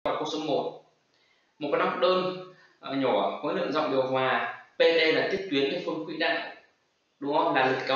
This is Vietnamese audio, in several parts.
câu số 1. Một con ốc đơn nhỏ khối lượng dọc điều hòa, PT là tiếp tuyến cái phương quỹ đạo, đúng không? Là lực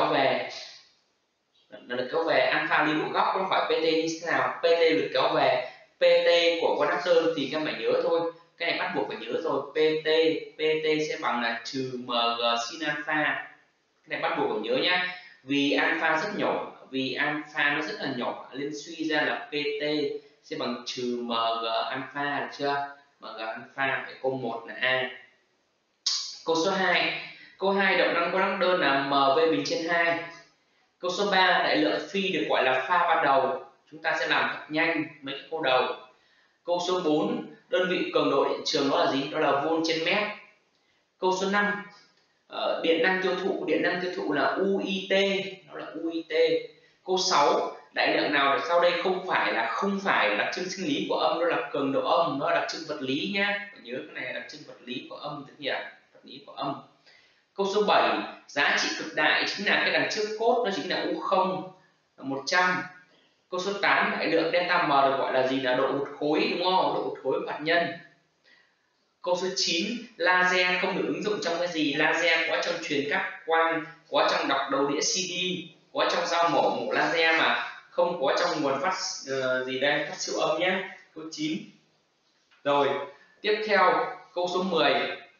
kéo về alpha ly độ góc, nó hỏi PT như thế nào? PT lực kéo về, PT của con ốc đơn thì các bạn nhớ thôi, cái này bắt buộc phải nhớ rồi. PT sẽ bằng là trừ mg sin alpha, cái này bắt buộc phải nhớ nhá, vì alpha rất nhỏ, vì alpha nó rất là nhỏ nên suy ra là PT sẽ bằng trừ mg alpha, được chưa? Mg alpha, phải câu 1 là A. Câu số 2. Câu 2 động năng con ốc đơn là mv bình trên 2. Câu số 3, đại lượng phi được gọi là pha ban đầu. Chúng ta sẽ làm thật nhanh mấy cái câu đầu. Câu số 4, đơn vị cường độ điện trường đó là gì? Đó là volt trên mét. Câu số 5, điện năng tiêu thụ là UIT, nó là UIT. Câu 6, đại lượng nào được sau đây không phải là đặc trưng sinh lý của âm, đó là cường độ âm, nó là đặc trưng vật lý nhá. Nhớ cái này là đặc trưng vật lý của âm, tức là vật lý của âm. Câu số 7, giá trị cực đại chính là cái đằng trước cốt, nó chính là U0 100. Câu số 8, đại lượng delta M được gọi là gì? Là độ hụt khối, đúng không? Độ hụt khối của hạt nhân. Câu số 9, laser không được ứng dụng trong cái gì? Laser có trong truyền cáp quang, có trong đọc đầu đĩa CD, có trong dao mổ laser mà không có trong nguồn phát phát siêu âm nhé. Câu 9. Rồi, tiếp theo câu số 10.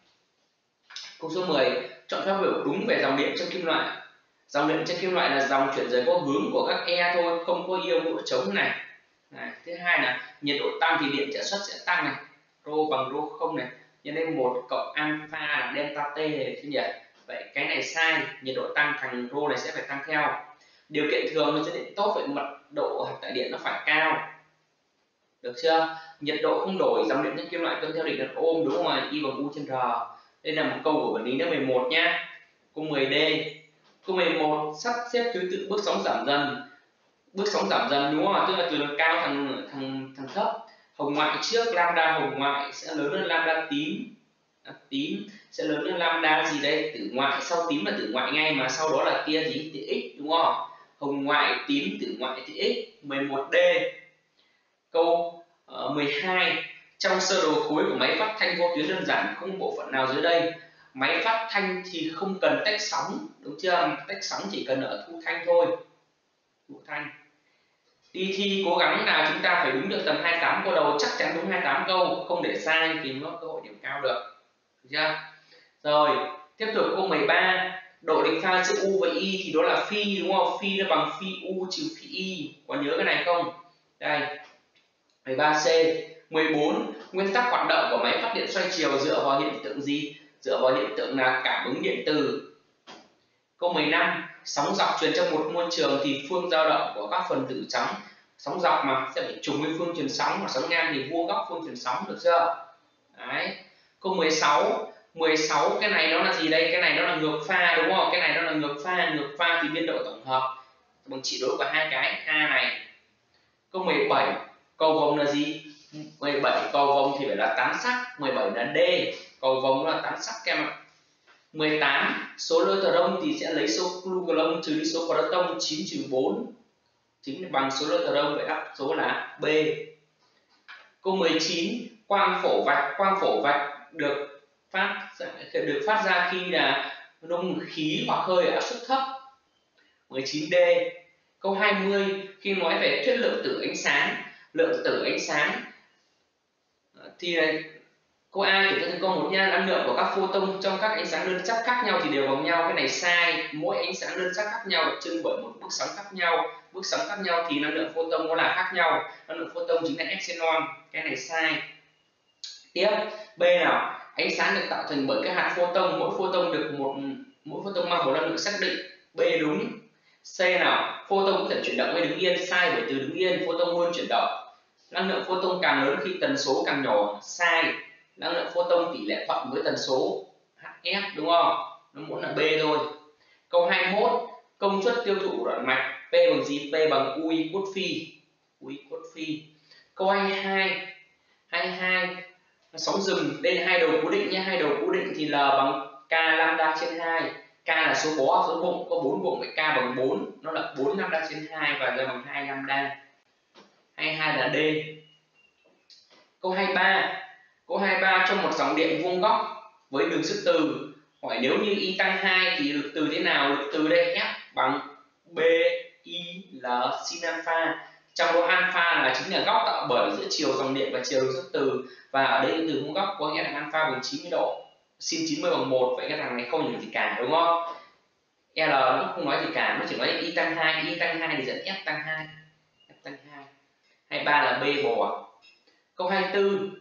Câu số 10, chọn phép biểu đúng về dòng điện trong kim loại. Dòng điện trong kim loại là dòng chuyển rời có hướng của các E thôi, không có ion hỗ trống này. Thứ hai là nhiệt độ tăng thì điện trở xuất sẽ tăng này, rho bằng rho không này, nhân lên 1 cộng alpha là delta T này, chứ nhỉ? Vậy cái này sai, nhiệt độ tăng thằng rho này sẽ phải tăng theo. Điều kiện thường nó sẽ điện tốt, vậy mật độ hạt tại điện nó phải cao. Được chưa? Nhiệt độ không đổi, dòng điện trong kim loại tuân theo định luật ôm, đúng không? I bằng U trên R. Đây là một câu của vật lý lớp 11 nhá. Câu 10D. Câu 11, sắp xếp thứ tự bước sóng giảm dần. Bước sóng giảm dần, đúng không? Tức là từ đằng cao thằng thấp. Hồng ngoại trước, lambda hồng ngoại sẽ lớn hơn lambda tím. Tím sẽ lớn hơn lambda gì đây? Tử ngoại, sau tím là tử ngoại ngay mà sau đó là kia gì? Tử x, đúng không? Hồng ngoại tím, tử ngoại thì x. 11D. Câu 12, trong sơ đồ khối của máy phát thanh vô tuyến đơn giản không bộ phận nào dưới đây. Máy phát thanh thì không cần tách sóng, đúng chưa? Tách sóng chỉ cần ở thu thanh thôi. Thu thanh. Đi thi cố gắng nào chúng ta phải đúng được tầm 28 câu đầu, chắc chắn đúng 28 câu, không để sai thì mới có cơ hội điểm cao được. Được chưa? Rồi, tiếp tục câu 13, độ đỉnh pha giữa U và Y thì đó là phi, đúng không? Phi nó bằng phi U trừ phi Y. Có nhớ cái này không? Đây. 13C. 14, nguyên tắc hoạt động của máy phát điện xoay chiều dựa vào hiện tượng gì? Dựa vào hiện tượng là cảm ứng điện từ. Câu 15, sóng dọc truyền trong một môi trường thì phương dao động của các phần tử sóng, sóng dọc mà sẽ bị trùng với phương truyền sóng, và sóng ngang thì vuông góc phương truyền sóng, được chưa? Đấy. Câu 16 cái này nó là gì đây? Cái này nó là ngược pha, đúng không? Cái này nó là ngược pha thì biên độ tổng hợp bằng trị đối của hai cái A này. Câu 17, cầu vồng là gì? 17 cầu vồng thì phải là tán sắc, 17 là D, cầu vồng là tán sắc các em ạ. 18, số neutron thì sẽ lấy số Coulomb trừ đi số proton, 9 trừ 4 chính là bằng số neutron, vậy đáp số là B. Câu 19, quang phổ vạch được phát ra khi là nung khí hoặc hơi ở áp suất thấp. 19D. Câu 20, khi nói về thuyết lượng tử ánh sáng thì câu A kiểm tra thành câu 1 nha, năng lượng của các photon trong các ánh sáng đơn sắc khác nhau thì đều bằng nhau. Cái này sai, mỗi ánh sáng đơn sắc khác nhau đặc trưng bởi một bước sóng khác nhau. Bước sóng khác nhau thì năng lượng photon nó là khác nhau. Năng lượng photon chính là epsilon. Cái này sai. Tiếp, B nào, ánh sáng được tạo thành bởi các hạt photon, mỗi photon mang một năng lượng xác định. B đúng. C nào, photon có thể chuyển động hay đứng yên, sai, bởi từ đứng yên photon luôn chuyển động. Năng lượng photon càng lớn khi tần số càng nhỏ, sai. Năng lượng photon tỷ lệ thuận với tần số HF, đúng không? Nó muốn là B thôi. Câu 21, công suất tiêu thụ đoạn mạch P bằng gì? P bằng UI cos phi. UI cos phi. Câu 22, sóng rừng, đây là hai đầu cố định nhé, hai đầu cố định thì L bằng K lambda trên 2. K là số bó, số bụng, có 4 bụng, vậy K bằng 4, nó là 4 lambda trên 2 và L bằng 2 lambda. 22 là D. Câu 23. Câu 23 cho một dòng điện vuông góc với đường sức từ. Hỏi nếu như y tăng 2 thì lực từ thế nào? Lực từ đây F bằng B I L sin alpha. Trong đó alpha là chính là góc tạo bởi giữa chiều dòng điện và chiều đường sức từ. Và ở đây từ vuông góc có nghĩa là alpha bằng 90 độ. Sin 90 bằng 1. Vậy cái thằng này không hiểu gì cả đúng không? L nó không nói gì cả, nó chỉ nói y tăng 2. Y tăng 2 thì dẫn F tăng 2. F tăng 2. 23 là B bò. Câu 24.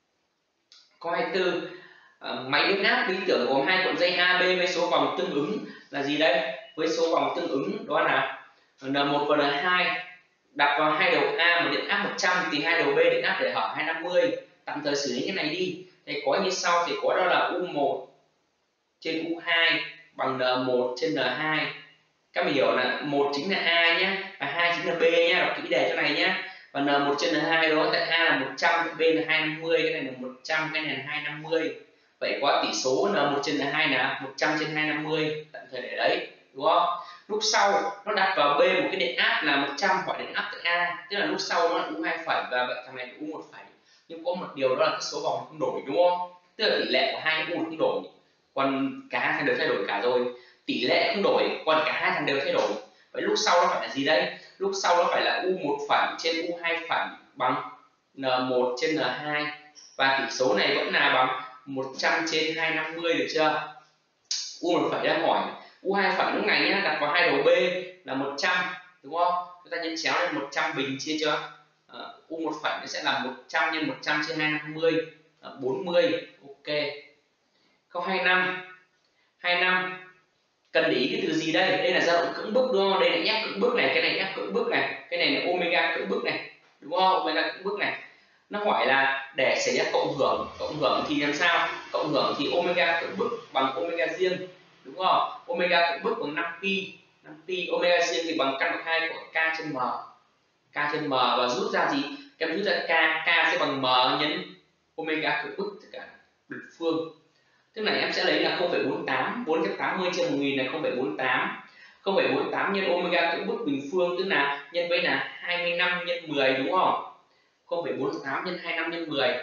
Câu 24. Máy biến áp lý tưởng gồm hai cuộn dây AB với số vòng tương ứng là gì đây? Với số vòng tương ứng đó là N1 và N2. Đặt vào hai đầu A một điện áp 100 thì hai đầu B điện áp để hở 250. Tạm thời xử lý cái này đi. Thì có như sau, thì có đó là U1 trên U2 bằng N1 trên N2. Các bạn hiểu là 1 chính là A nhé, và 2 chính là B nhé, đọc kỹ đề chỗ này nhé. Và N1 trên N2 đó, tại A là 100, B là 250, cái này là 100, cái này là 250. Vậy có tỷ số N1 trên N2 là 100 trên 250, tạm thời để đấy, đúng không? Lúc sau nó đặt vào B một cái điện áp là 100, hỏi điện áp tại A, tức là lúc sau nó là U2 phẩy và vậy thằng này là U1 phẩy. Nhưng có một điều đó là cái số vòng không đổi, đúng không? Tức là tỷ lệ của hai cái U không đổi, còn cả hai thằng đều thay đổi cả rồi. Tỷ lệ không đổi, còn cả hai thằng đều thay đổi. Vậy lúc sau nó phải là gì đây? Lúc sau nó phải là U1 phẩy trên U2 phẩy bằng N1 trên N2. Và tỷ số này vẫn là bằng 100 trên 250, được chưa? U1 phẩy đang hỏi. U2 phẩy lúc này nhé, đặt vào hai đầu B là 100, đúng không? Chúng ta nhân chéo lên 100 bình chia cho U1 phẩy nó sẽ là 100 nhân 100 trên 250, 40. Ok. Câu 25. 25 cần để ý cái từ gì đây? Đây là dao động cưỡng bức đúng không? Đây là ép cưỡng bức này, cái này ép cưỡng bức này, cái này là omega cưỡng bức này, đúng không? Omega cưỡng bức này. Nó hỏi là để xảy ra cộng hưởng thì làm sao? Cộng hưởng thì omega cưỡng bức bằng omega riêng, đúng không? Omega cưỡng bức bằng 5pi, omega riêng thì bằng căn bậc 2 của k trên m. K trên m và rút ra gì? Em rút ra k sẽ bằng m nhân omega cưỡng bức tất cả bình phương. Tức là em sẽ lấy là 0,48, 480 trên 1000 là 0,48. 0,48 nhân omega cưỡng bức bình phương tức là nhân với là 25 nhân 10, đúng không? 0,48 nhân 25 nhân 10.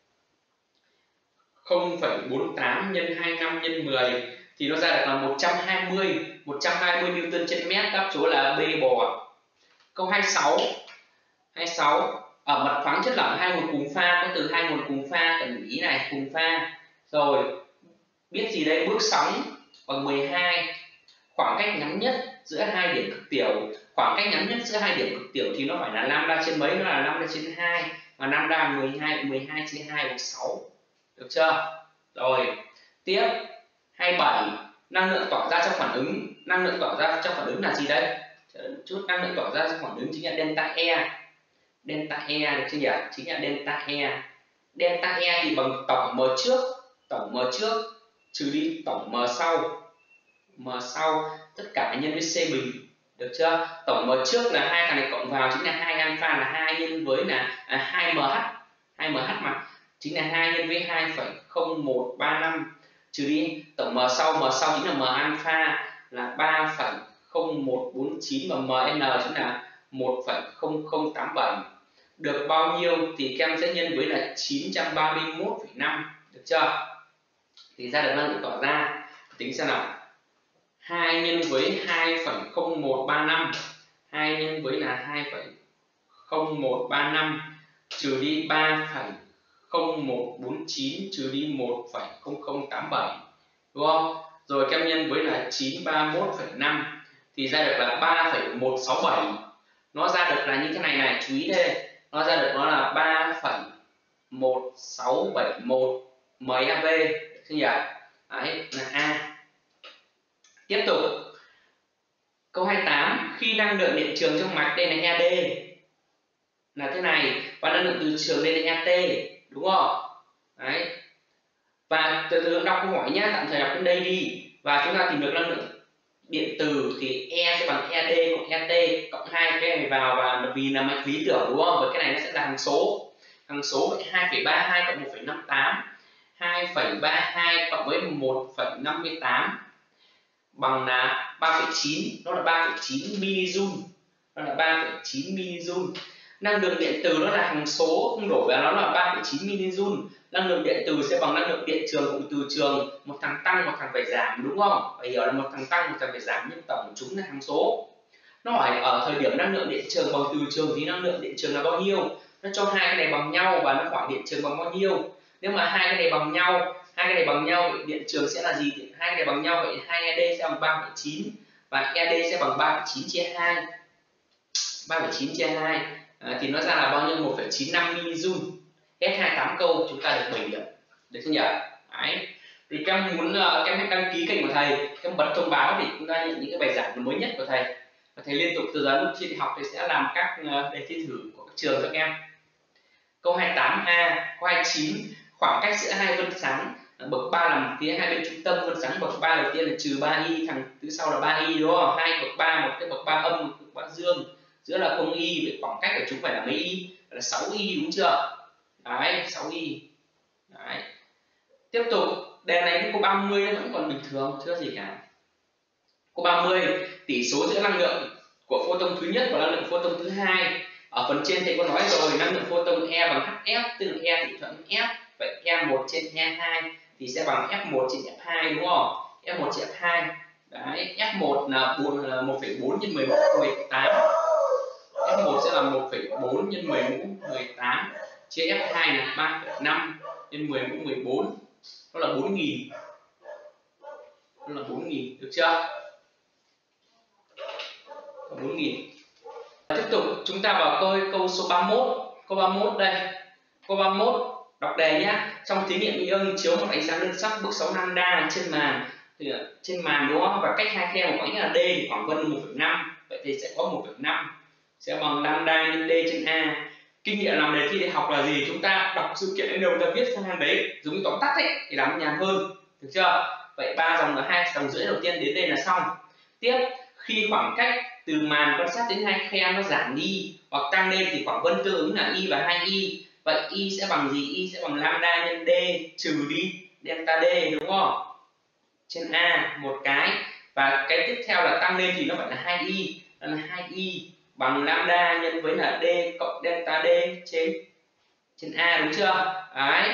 0,48 nhân 25 nhân 10 thì nó ra được là 120 Newton trên mét, đáp số là B bò. Câu 26. 26 ở mặt khoáng chất lỏng hai nguồn cùng pha, có từ hai nguồn cùng pha, cần ý này, cùng pha. Rồi biết gì đây? Bước sóng bằng 12. Khoảng cách ngắn nhất giữa hai điểm cực tiểu, khoảng cách ngắn nhất giữa hai điểm cực tiểu thì nó phải là lambda trên mấy? Nó là lambda trên 2, và lambda 12 chia 2 bằng 6. Được chưa? Rồi tiếp 27 năng lượng tỏa ra trong phản ứng. Năng lượng tỏa ra trong phản ứng là gì đây? Chút năng lượng tỏa ra trong phản ứng chính là delta E. Delta E được chưa nhỉ? Chính là delta E. Delta E thì bằng tổng m trước trừ đi tổng m sau tất cả nhân với c bình, được chưa? Tổng m trước là hai thằng này cộng vào chính là 2 alpha là 2 nhân với là 2mh mà chính là 2 nhân với 2,0135 trừ đi tổng m sau chính là m alpha là 3,0149 và mn chính là 1,0087. Được bao nhiêu thì các em sẽ nhân với là 931,5, được chưa? Thì ra được năng lượng tỏa ra. Tính xem nào. 2 nhân với 2,0135, 2 nhân với là 2,0135 trừ đi 3,0149 trừ đi 1,0087, đúng không? Rồi các em nhân với là 931,5 thì ra được là 3,167. Nó ra được là như thế này này, chú ý đây. Nó ra được nó là 3,1671 MeV, được chưa nhỉ? Đấy là A. Tiếp tục. Câu 28 khi năng lượng điện trường trong mạch đây là ED là thế này và năng lượng từ trường đây là ET, đúng không? Đấy. Và từ từ đọc câu hỏi nhé, tạm thời đọc đến đây đi. Và chúng ta tìm được năng lượng điện từ thì E sẽ bằng ED cộng ET cộng 2 cái này vào, và vì là mạch lý tưởng đúng không? Và cái này nó sẽ là hằng số. Hằng số vậy 2,32 cộng 1,58, 2,32 cộng với 1,58 bằng là 3,9, nó là 3,9 mJ. Nó là 3,9 mJ. Năng lượng điện từ nó là hằng số không đổi và nó là 3,9 mJ. Năng lượng điện từ sẽ bằng năng lượng điện trường cùng từ trường, một thằng tăng một thằng phải giảm, đúng không? Phải hiểu là một thằng tăng một thằng phải giảm nhưng tổng của chúng là hằng số. Nó hỏi ở thời điểm năng lượng điện trường bằng từ trường thì năng lượng điện trường là bao nhiêu. Nó cho hai cái này bằng nhau và nó hỏi điện trường bằng bao nhiêu. Nếu mà hai cái này bằng nhau vậy điện trường sẽ là gì? Hai cái này bằng nhau vậy 2ED sẽ bằng 3,9 và ED sẽ bằng 3,9 chia 2. 3,9 chia 2 thì nó ra là bao nhiêu? 1,95 mJ. Hết 28 câu chúng ta được 7 điểm. Được chưa nhỉ? Đấy. Thì các em muốn các em hãy đăng ký kênh của thầy, các em bật thông báo để chúng ta nhận những cái bài giảng mới nhất của thầy. Và thầy liên tục tư vấn lúc khi học thầy sẽ làm các đề thi thử của các trường cho các em. Câu 28A, câu 29, khoảng cách giữa hai vân sáng bậc 3 nằm phía hai bên trung tâm. Vân sáng bậc 3 đầu tiên là trừ 3y, thằng thứ sau là 3y, đúng không? Hai bậc 3, một cái bậc 3 âm, một bậc 3 dương, giữa là 0y, vậy khoảng cách của chúng phải là mấy y? Là 6y, đúng chưa? Đấy, 6y. Đấy. Tiếp tục, đề này câu 30 nó vẫn còn bình thường, chưa gì cả. Câu 30, tỷ số giữa năng lượng của photon thứ nhất và năng lượng photon thứ hai. Ở phần trên thầy có nói rồi, năng lượng photon E bằng HF, tức là E tỷ thuận F. Vậy E1 trên E2 thì sẽ bằng F1 trên F2, đúng không? F1 trên F2. Đấy, F1 là 1,4 nhân 10 mũ 18. F1 sẽ là 1,4 nhân 10 mũ 18 chia F2 là 3,5 nhân 10 mũ 14. Đó là 4.000. Đó là 4.000, được chưa? 4.000. Tiếp tục chúng ta vào câu số 31. Câu 31 đây. Câu 31 đọc đề nhá. Trong thí nghiệm ion chiếu một ánh sáng đơn sắc bước 6 lambda trên màn, thì trên màn đúng không? Và cách hai khe một khoảng là D thì khoảng vân 1,5. Vậy thì sẽ có 1,5 sẽ bằng lambda nhân D trên A. Kinh nghiệm làm đề thi đại học là gì? Chúng ta đọc sự kiện đến đâu ta viết sang hàng đấy, giống như tóm tắt ấy thì làm nhàn hơn, được chưa? Vậy 3 dòng là 2 dòng rưỡi đầu tiên đến đây là xong. Tiếp, khi khoảng cách từ màn quan sát đến hai khe nó giảm đi hoặc tăng lên thì khoảng vân tương ứng là y và 2y. Vậy y sẽ bằng gì? Y sẽ bằng lambda nhân D trừ đi delta D, đúng không? Trên A một cái, và cái tiếp theo là tăng lên thì nó phải là 2y, là 2y bằng lambda nhân với là D cộng delta D trên A, đúng chưa? Đấy.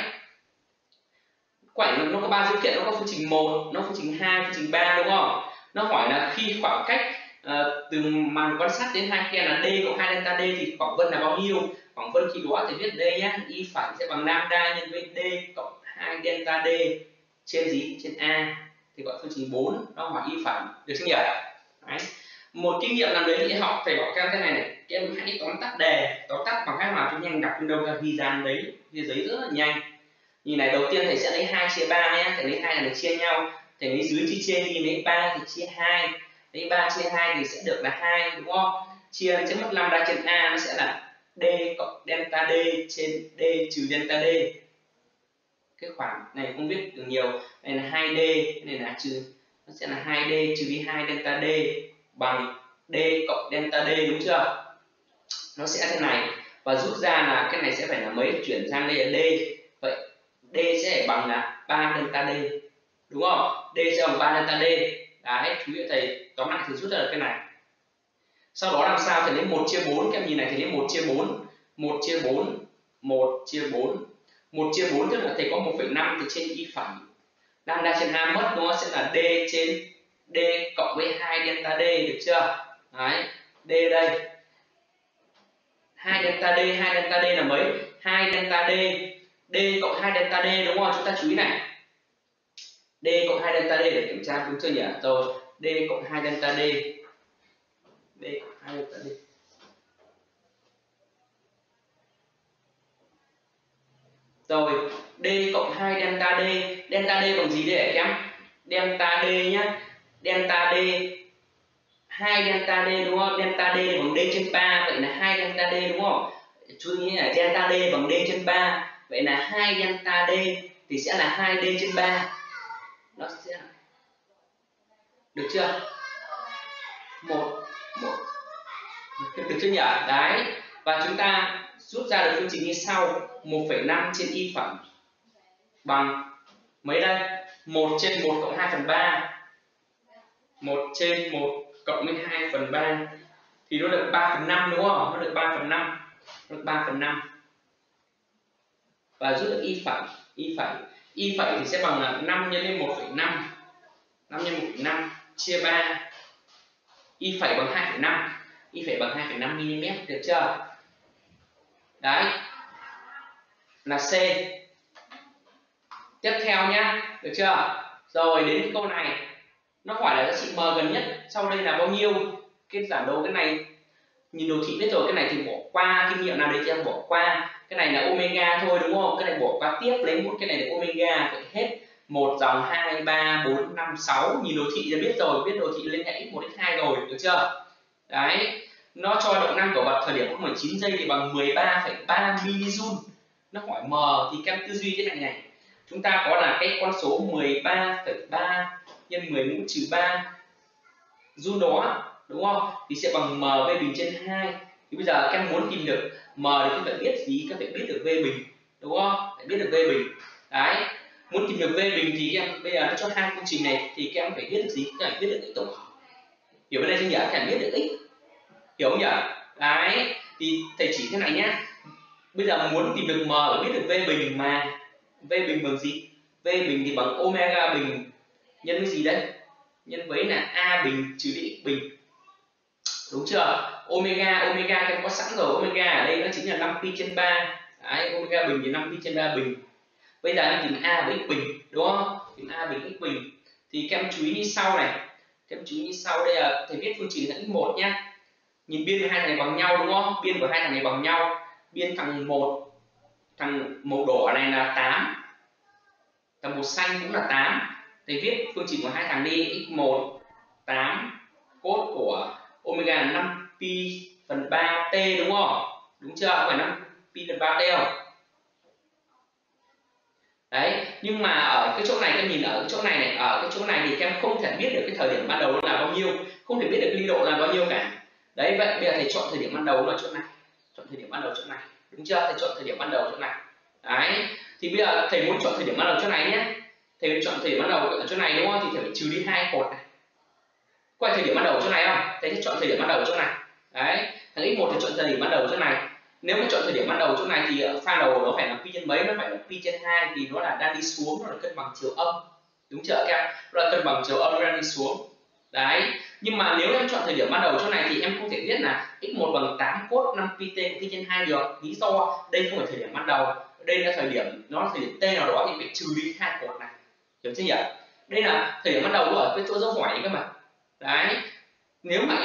Quảnh nó có 3 dữ kiện, nó có phương trình 1, nó phương trình 2, phương trình 3, đúng không? Nó hỏi là khi khoảng cách từ màn quan sát đến hai khe là D cộng 2 delta D thì khoảng vân là bao nhiêu? Khoảng vân khi đó thì viết đây nhé, y phẳng sẽ bằng lambda nhân với D cộng 2 delta D trên gì? Trên A. Thì gọi phương trình 4, nó hỏi y phẳng, được chưa nhỉ? Đấy. Một kinh nghiệm làm đấy thì học thầy bảo các em thế này này, các em hãy tóm tắt đề, tóm tắt bằng cách nào cho nhanh, đọc đâu ra ghi ra đấy, ghi giấy rất là nhanh. Như này, đầu tiên thầy sẽ lấy 2 chia 3 nhé, thầy lấy 2 là để chia nhau, thầy lấy dưới chia trên đi, lấy 3 thì chia 2, lấy 3 chia 2 thì sẽ được là 2, đúng không? Chia chấm mất lambda trên A nó sẽ là D cộng delta D trên D trừ delta D. Cái khoảng này không viết được nhiều, này là 2D, này là trừ, nó sẽ là 2D trừ đi 2 delta D bằng D cộng delta D, đúng chưa? Nó sẽ thế này, và rút ra là cái này sẽ phải là mấy, chuyển sang đây là D. Vậy D sẽ bằng là 3 delta D, đúng không? D sẽ bằng 3 delta D. Đấy, chú ý thầy tóm lại thì rút ra được cái này. Sau đó làm sao? Thầy lấy 1 chia 4, các em nhìn này, thầy lấy 1 chia 4, 1 chia 4, 1 chia 4, 1 chia 4 tức là thầy có 1,5 thì trên y phẳng. Lambda trên A mất, nó sẽ là D trên D cộng với 2 delta D, được chưa? Đấy, D đây. 2 delta D, 2 delta D là mấy? 2 delta D, D cộng 2 delta D, đúng không? Chúng ta chú ý này. D cộng 2 delta D để kiểm tra đúng chưa nhỉ? Rồi, D cộng 2 delta D. D cộng 2 delta D. Rồi, D cộng 2 delta D. Delta D bằng gì đây các em? Delta D nhá. Delta D 2 delta D, đúng không? Delta D bằng D trên 3, vậy là 2 delta D, đúng không? Chú ý là delta D bằng D trên 3, vậy là 2 delta D thì sẽ là 2D trên 3. Nó sẽ được chưa? 1 được chưa nhỉ? Đấy. Và chúng ta rút ra được phương trình như sau, 1,5 trên y phẳng bằng mấy đây? 1 trên 1 cộng 2/3. 1 trên 1 cộng với 2/3 thì nó được 3/5, đúng không? Nó được 3/5. được 3/5 và rút được y phẩy thì sẽ bằng là 5 nhân lên 1,5, 5 nhân 1,5 chia 3, y phẩy bằng 2,5, y phẩy bằng 2,5 mm, được chưa? Đấy là C. Tiếp theo nhá, được chưa? Rồi đến cái câu này nó hỏi là giá trị m gần nhất sau đây là bao nhiêu. Cái giản đồ cái này nhìn đồ thị biết rồi, cái này thì bỏ qua, kinh nghiệm nào đấy thì em bỏ qua. Cái này là omega thôi đúng không? Cái này bỏ qua tiếp, lấy mỗi cái này là omega, vậy hết một dòng 2 3 4 5 6, nhìn đồ thị là biết rồi, biết đồ thị lên cả x1 x2 rồi, được chưa? Đấy, nó cho động năng của vật thời điểm 0,9 giây thì bằng 13,3 mJ. Nó hỏi m thì các em tư duy thế này này. Chúng ta có là cái con số 13,3 nhân 10 mũ trừ 3 Joule đó, đúng không? Thì sẽ bằng m v bình trên 2. Thì bây giờ các em muốn tìm được m thì các bạn biết gì? Các bạn biết được v bình, đúng không? Phải biết được v bình. Đấy, muốn tìm được v bình thì các em bây giờ nó cho hai phương trình này thì các em phải biết được gì? Các em biết được x tổng hợp. Hiểu bên đây chưa nhỉ? Các em biết được x. Hiểu không nhỉ? Đấy, thì thầy chỉ thế này nhé. Bây giờ muốn tìm được m phải biết được v bình, mà v bình bằng gì? V bình thì bằng omega bình nhân với gì đấy? Nhân với là a bình trừ đi x bình, đúng chưa? Omega các em có sẵn rồi, omega ở đây nó chính là 5pi/3. Đấy, omega bình thì 5pi/3 bình. Bây giờ em tìm a với x bình, đúng không? Tìm a bình x bình thì các em chú ý như sau này. Các em chú ý như sau, đây là thầy viết phương trình là x1 nhá. Nhìn biên của hai thằng này bằng nhau đúng không? Biên của hai thằng này bằng nhau. Biên thằng màu đỏ này là 8, thằng màu xanh cũng là 8. Thầy viết phương trình của hai thằng đi. X1 8, cos của omega là 5pi/3 t, đúng không? Đúng chưa? Không phải 5pi/3 t không? Đấy, nhưng mà ở cái chỗ này các em nhìn ở cái chỗ này này, ở cái chỗ này thì các em không thể biết được cái thời điểm ban đầu là bao nhiêu, không thể biết được ly độ là bao nhiêu cả. Đấy, vậy bây giờ thầy chọn thời điểm ban đầu là chỗ này, chọn thời điểm ban đầu chỗ này, đúng chưa? Thầy chọn thời điểm ban đầu chỗ này. Đấy, thì bây giờ thầy muốn chọn thời điểm ban đầu chỗ này nhé. Thầy chọn thời điểm ban đầu ở chỗ này đúng không? Thì thầy phải trừ đi hai cột này. Có phải thời điểm ban đầu chỗ này không? Thầy sẽ chọn thời điểm ban đầu chỗ này. Đấy, thằng x1 thì chọn thời điểm ban đầu chỗ này. Nếu mà chọn thời điểm ban đầu chỗ này thì pha đầu nó phải là pi nhân mấy? Nó phải là pi/2 vì nó là đang đi xuống, nó là cân bằng chiều âm, đúng chưa các em? Nó là cân bằng chiều âm, nó đang đi xuống. Đấy, nhưng mà nếu em chọn thời điểm ban đầu chỗ này thì em không thể viết là x1 bằng 8 cos 5pi/t pi/2 được. Lý do đây không phải thời điểm ban đầu, đây là thời điểm, nó là thời điểm t nào đó thì phải trừ đi hai cột này, hiểu chưa nhỉ? Đây là thời điểm ban đầu ở cái chỗ dấu hỏi ấy cơ mà. Đấy, nếu mà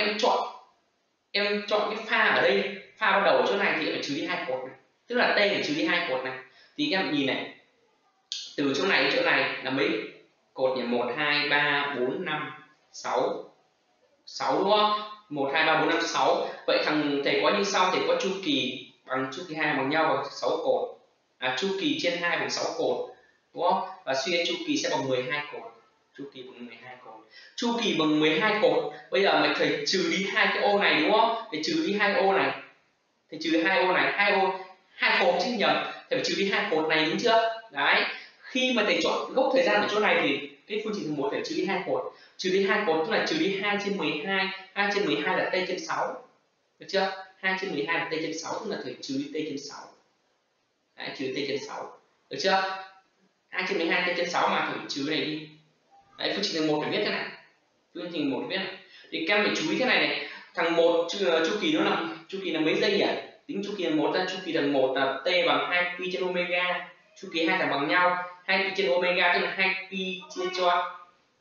em chọn cái pha ở đây, pha ban đầu ở chỗ này thì em phải trừ đi hai cột này, tức là t phải trừ đi hai cột này. Thì các em nhìn này, từ chỗ này đến chỗ này là mấy cột nhỉ? 1 2 3 4 5 6 6 đúng không? 1 2 3 4 5 6. Vậy thằng thầy có như sau, thầy có chu kỳ bằng chu kỳ 2 bằng nhau bằng 6 cột. Chu kỳ trên 2 bằng 6 cột, đúng không? Và suy ra chu kỳ sẽ bằng 12 cột. Chu kỳ bằng 12 cột. Chu kỳ bằng 12 cột. Bây giờ mày thầy trừ đi hai cái ô này đúng không? Thầy trừ đi hai ô này. Thầy trừ đi hai ô này, hai cột chứ nhầm. Thầy phải trừ đi hai cột này, đúng chưa? Đấy. Khi mà thầy chọn gốc thời gian ở chỗ này thì cái phương trình một phải trừ đi hai cột. Trừ đi hai cột tức là trừ đi 2/12. 2/12 là t/6. Được chưa? 2/12 là t/6 tức là thầy trừ đi t/6. Đấy, trừ t/6. Được chưa? 2/12 t/6 mà thầy trừ này đi. Đấy, phương trình một phải viết thế này. Phương trình một viết này. Thì các em phải chú ý thế này này. Thằng một chu kỳ nó là mấy giây nhỉ? Tính chu kỳ một ra, chu kỳ thằng một là t bằng 2pi/omega. Chu kỳ hai thằng bằng nhau, 2pi/omega tức là 2pi chia cho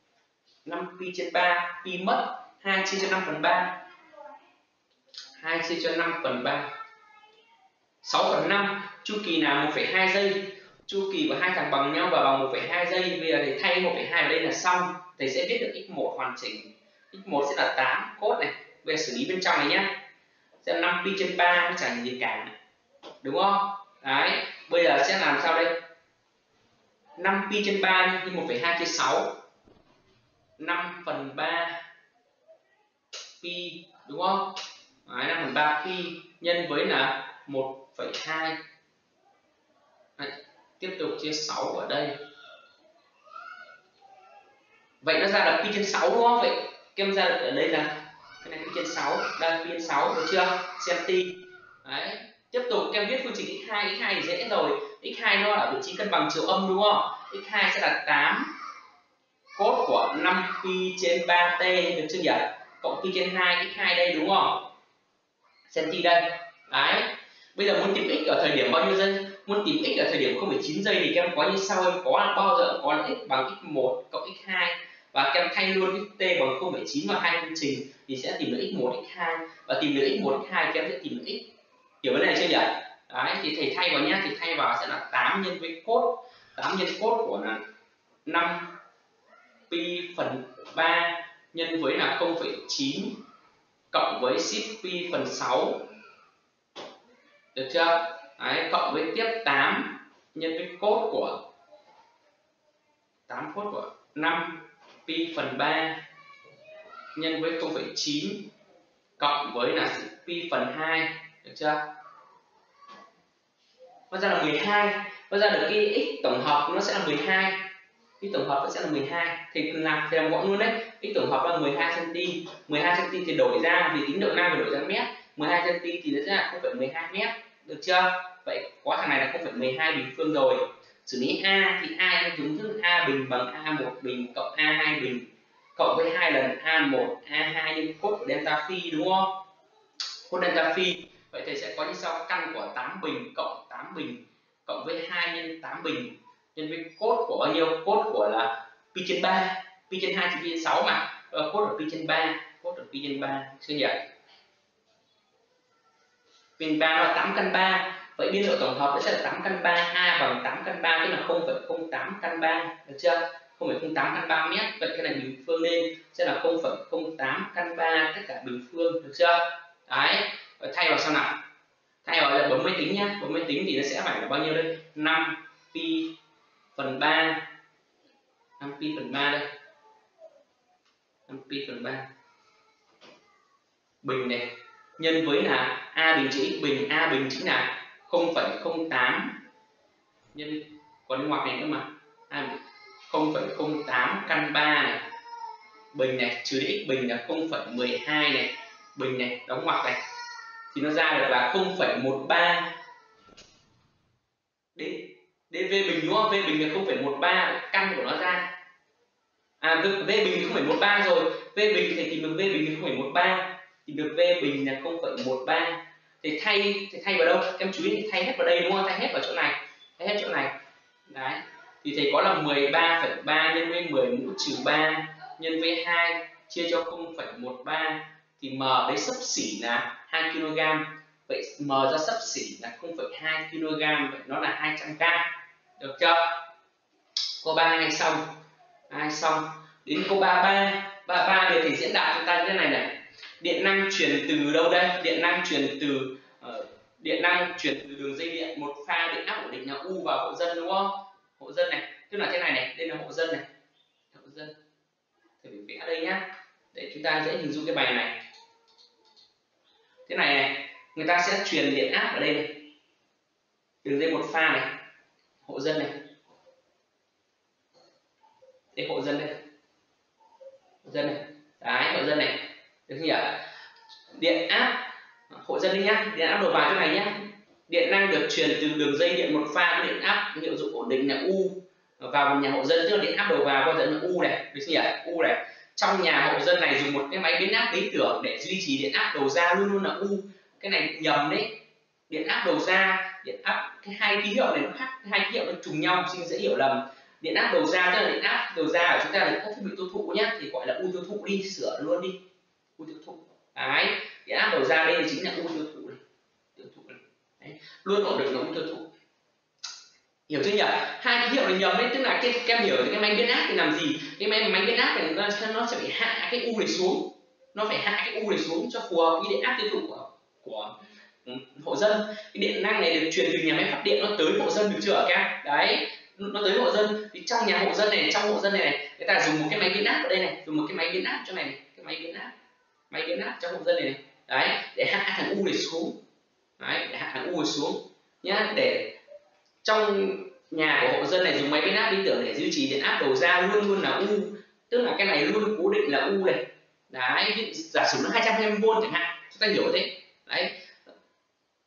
5pi/3, pi mất 2 chia cho 5/3. 2 chia cho 5/3. 6/5, chu kỳ là 1,2 giây. Chu kỳ của hai thằng bằng nhau và bằng 1,2 giây. Bây giờ thì thay 1,2 vào đây là xong. Thầy sẽ viết được x1 hoàn chỉnh. X1 sẽ là 8 cos này. Bây giờ xử lý bên trong này nhé. Sẽ 5pi/3, nó chẳng gì cả, đúng không? Đấy, bây giờ sẽ làm sao đây? 5pi/3 nhân 1,2/6, 5/3 pi, đúng không? Đấy, 5/3 pi nhân với là 1,2. Tiếp tục chia 6 ở đây. Vậy nó ra là pi/6 đúng không? Vậy kem ra được ở đây là cái này pi/6, đây pi/6, được chưa? Cm. Đấy, Tiếp tục em viết phương trình x2 thì dễ rồi. X2 nó ở vị trí cân bằng chiều âm đúng không? X2 sẽ là 8 cos của 5pi/3t được chưa nhỉ? Cộng pi trên 2 x2 đây đúng không? Cm đây. Đấy. Bây giờ muốn tìm x ở thời điểm bao nhiêu giây? Muốn tìm x ở thời điểm 0,9 giây thì các em có như sau, em có là bao giờ có là x bằng x1 cộng x2 và các em thay luôn t bằng 0,9 vào hai phương trình thì sẽ tìm được x1 x2 và tìm được x1 x2 các em sẽ tìm được x. Hiểu vấn đề này chưa nhỉ? Đấy thì thầy thay vào nhá, thì thay vào sẽ là 8 nhân với cos, 8 nhân cos của là 5 pi phần 3 nhân với là 0,9 cộng với ship pi phần 6. Được chưa? Đấy, cộng với tiếp 8 nhân với cos của 8 cos của 5 pi phần 3 nhân với 0,9 cộng với là pi phần 2. Được chưa? Nó ra là 12. Nó ra được cái x tổng hợp nó sẽ là 12. X tổng hợp nó sẽ là 12. Thì làm gọn luôn đấy. X tổng hợp là 12 cm. 12 cm thì đổi ra vì tính độ nam phải đổi ra mét. 12 cm thì nó sẽ là 0,12 mét. Được chưa? Vậy có thằng này là 0,12 bình phương rồi. Xử lý A thì A em dùng thức A bình bằng A1 bình cộng A2 bình cộng với 2 lần A1 A2 nhân cos của delta phi đúng không? Cos delta phi. Vậy thầy sẽ có như sau: căn của 8 bình cộng 8 bình cộng với 2 nhân 8 bình nhân với cos của bao nhiêu? Cos của là pi trên 3, pi trên 2 thì pi trên 6 mà. Cos ở pi trên 3, cos ở pi trên 3. Chưa nhỉ? Pi trên 3 nó là 8 căn 3. Vậy biên độ tổng hợp nó sẽ là 8 căn 3, A bằng 8 căn 3 tức là 0,08 căn 3, được chưa? 0,08 căn 3 mét. Vậy cái này bình phương lên sẽ là 0,08 căn 3 tất cả bình phương, được chưa? Đấy, và thay vào sao nào? Thay vào là bấm máy tính nhá, bấm máy tính thì nó sẽ phải là bao nhiêu đây? 5 pi phần 3. 5 pi phần 3 đây. 5 pi phần 3 bình này nhân với là A bình chữ x bình, A bình chính là 0,08 nhân còn ngoặc này nữa mà. 0,08 căn 3 này bình này trừ đi x bình là 0,12 này bình này đóng ngoặc này thì nó ra được là 0,13 đến V bình đúng không? V bình là 0,13 căn của nó ra. V bình thì 0,13 rồi. V bình thì tìm được V bình là 0,13, tìm được V bình là 0,13. Thì thay vào đâu? Em chú ý thì thay hết vào đây đúng không? Thay hết vào chỗ này. Thay hết chỗ này. Đấy. Thì thầy có là 13,3 nhân với 10 mũ trừ 3 nhân với 2 chia cho 0,13 thì m đấy xấp xỉ là 2 kg. Vậy m ra xấp xỉ là 0,2 kg, vậy nó là 200 g. Được chưa? Câu 32 xong. Đến câu 33. 33 thì thầy diễn đạt chúng ta như thế này này. Điện năng truyền từ đâu đây? Điện năng truyền từ đường dây điện, một pha điện áp ổn định là U vào hộ dân đúng không? Hộ dân này, tức là thế này này, đây là hộ dân này. Hộ dân. Thầy phải vẽ đây nhá, để chúng ta dễ hình dung cái bài này. Thế này này, người ta sẽ truyền điện áp ở đây này. Đường dây một pha này, hộ dân này. Đây hộ dân đây. Hộ dân này. Đấy, hộ dân này. Được không nhỉ? Điện áp hộ dân đi nhá, điện áp đầu vào chỗ này nhá. Điện năng được truyền từ đường dây điện một pha với điện áp hiệu dụng ổn định là U vào một nhà hộ dân, tức là điện áp đầu vào bao giờ là U này, được không nhỉ? U này. Trong nhà hộ dân này dùng một cái máy biến áp lý tưởng để duy trì điện áp đầu ra luôn luôn là U. Cái này nhầm đấy. Điện áp đầu ra, điện áp, cái hai ký hiệu này nó khác, hai ký hiệu nó trùng nhau, học sinh dễ hiểu lầm. Điện áp đầu ra tức là điện áp đầu ra của chúng ta là các thiết bị tiêu thụ nhá, thì gọi là U tiêu thụ đi, sửa luôn đi. U tiêu thụ. Đấy, điện áp đầu ra đây chính là U tiêu thụ này. Tiêu thụ này. Đấy. Luôn ổn định là U tiêu thụ. Hiểu chưa nhỉ? Hai ký hiệu này nhầm đấy, tức là các em hiểu cái máy biến áp thì làm gì? Cái máy biến áp này nó sẽ phải hạ cái U này xuống. Nó phải hạ cái U này xuống cho phù hợp với điện áp tiêu thụ của hộ dân. Cái điện năng này được truyền từ nhà máy phát điện nó tới hộ dân, được chưa các em? Đấy, nó tới hộ dân. Thì trong nhà hộ dân này, trong hộ dân này, người ta dùng một cái máy biến áp ở đây này, dùng một cái máy biến áp cho này, cái máy biến áp trong hộ dân này, đấy, để hạ thằng U này xuống. Đấy, để hạ thằng U này xuống nhá, để trong nhà của hộ dân này dùng máy biến áp lý tưởng để duy trì điện áp đầu ra luôn luôn là U, tức là cái này luôn cố định là U này. Đấy, giả sử nó 220V chẳng hạn, chúng ta hiểu thế. Đấy,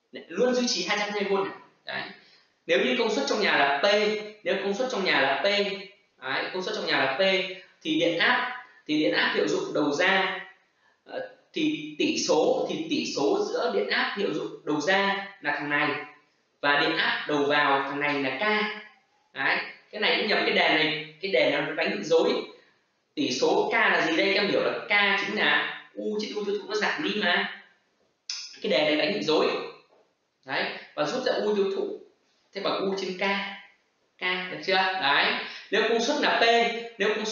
luôn duy trì 220V này. Đấy. Nếu như công suất trong nhà là P, nếu công suất trong nhà là P, đấy, công suất trong nhà là P thì điện áp hiệu dụng đầu ra thì tỷ số giữa điện áp hiệu dụng đầu ra là thằng này và điện áp đầu vào thằng này là K. Đấy. Cái này cũng nhập cái đề này, cái đề nó đánh bị rối. Tỷ số K là gì đây? Các em hiểu là K chính là U trên U tiêu thụ nó giảm đi mà. Cái đề này đánh bị rối. Đấy, và rút ra U tiêu thụ thế bằng U trên K. Được chưa? Đấy. Nếu công suất là P nhé, nếu công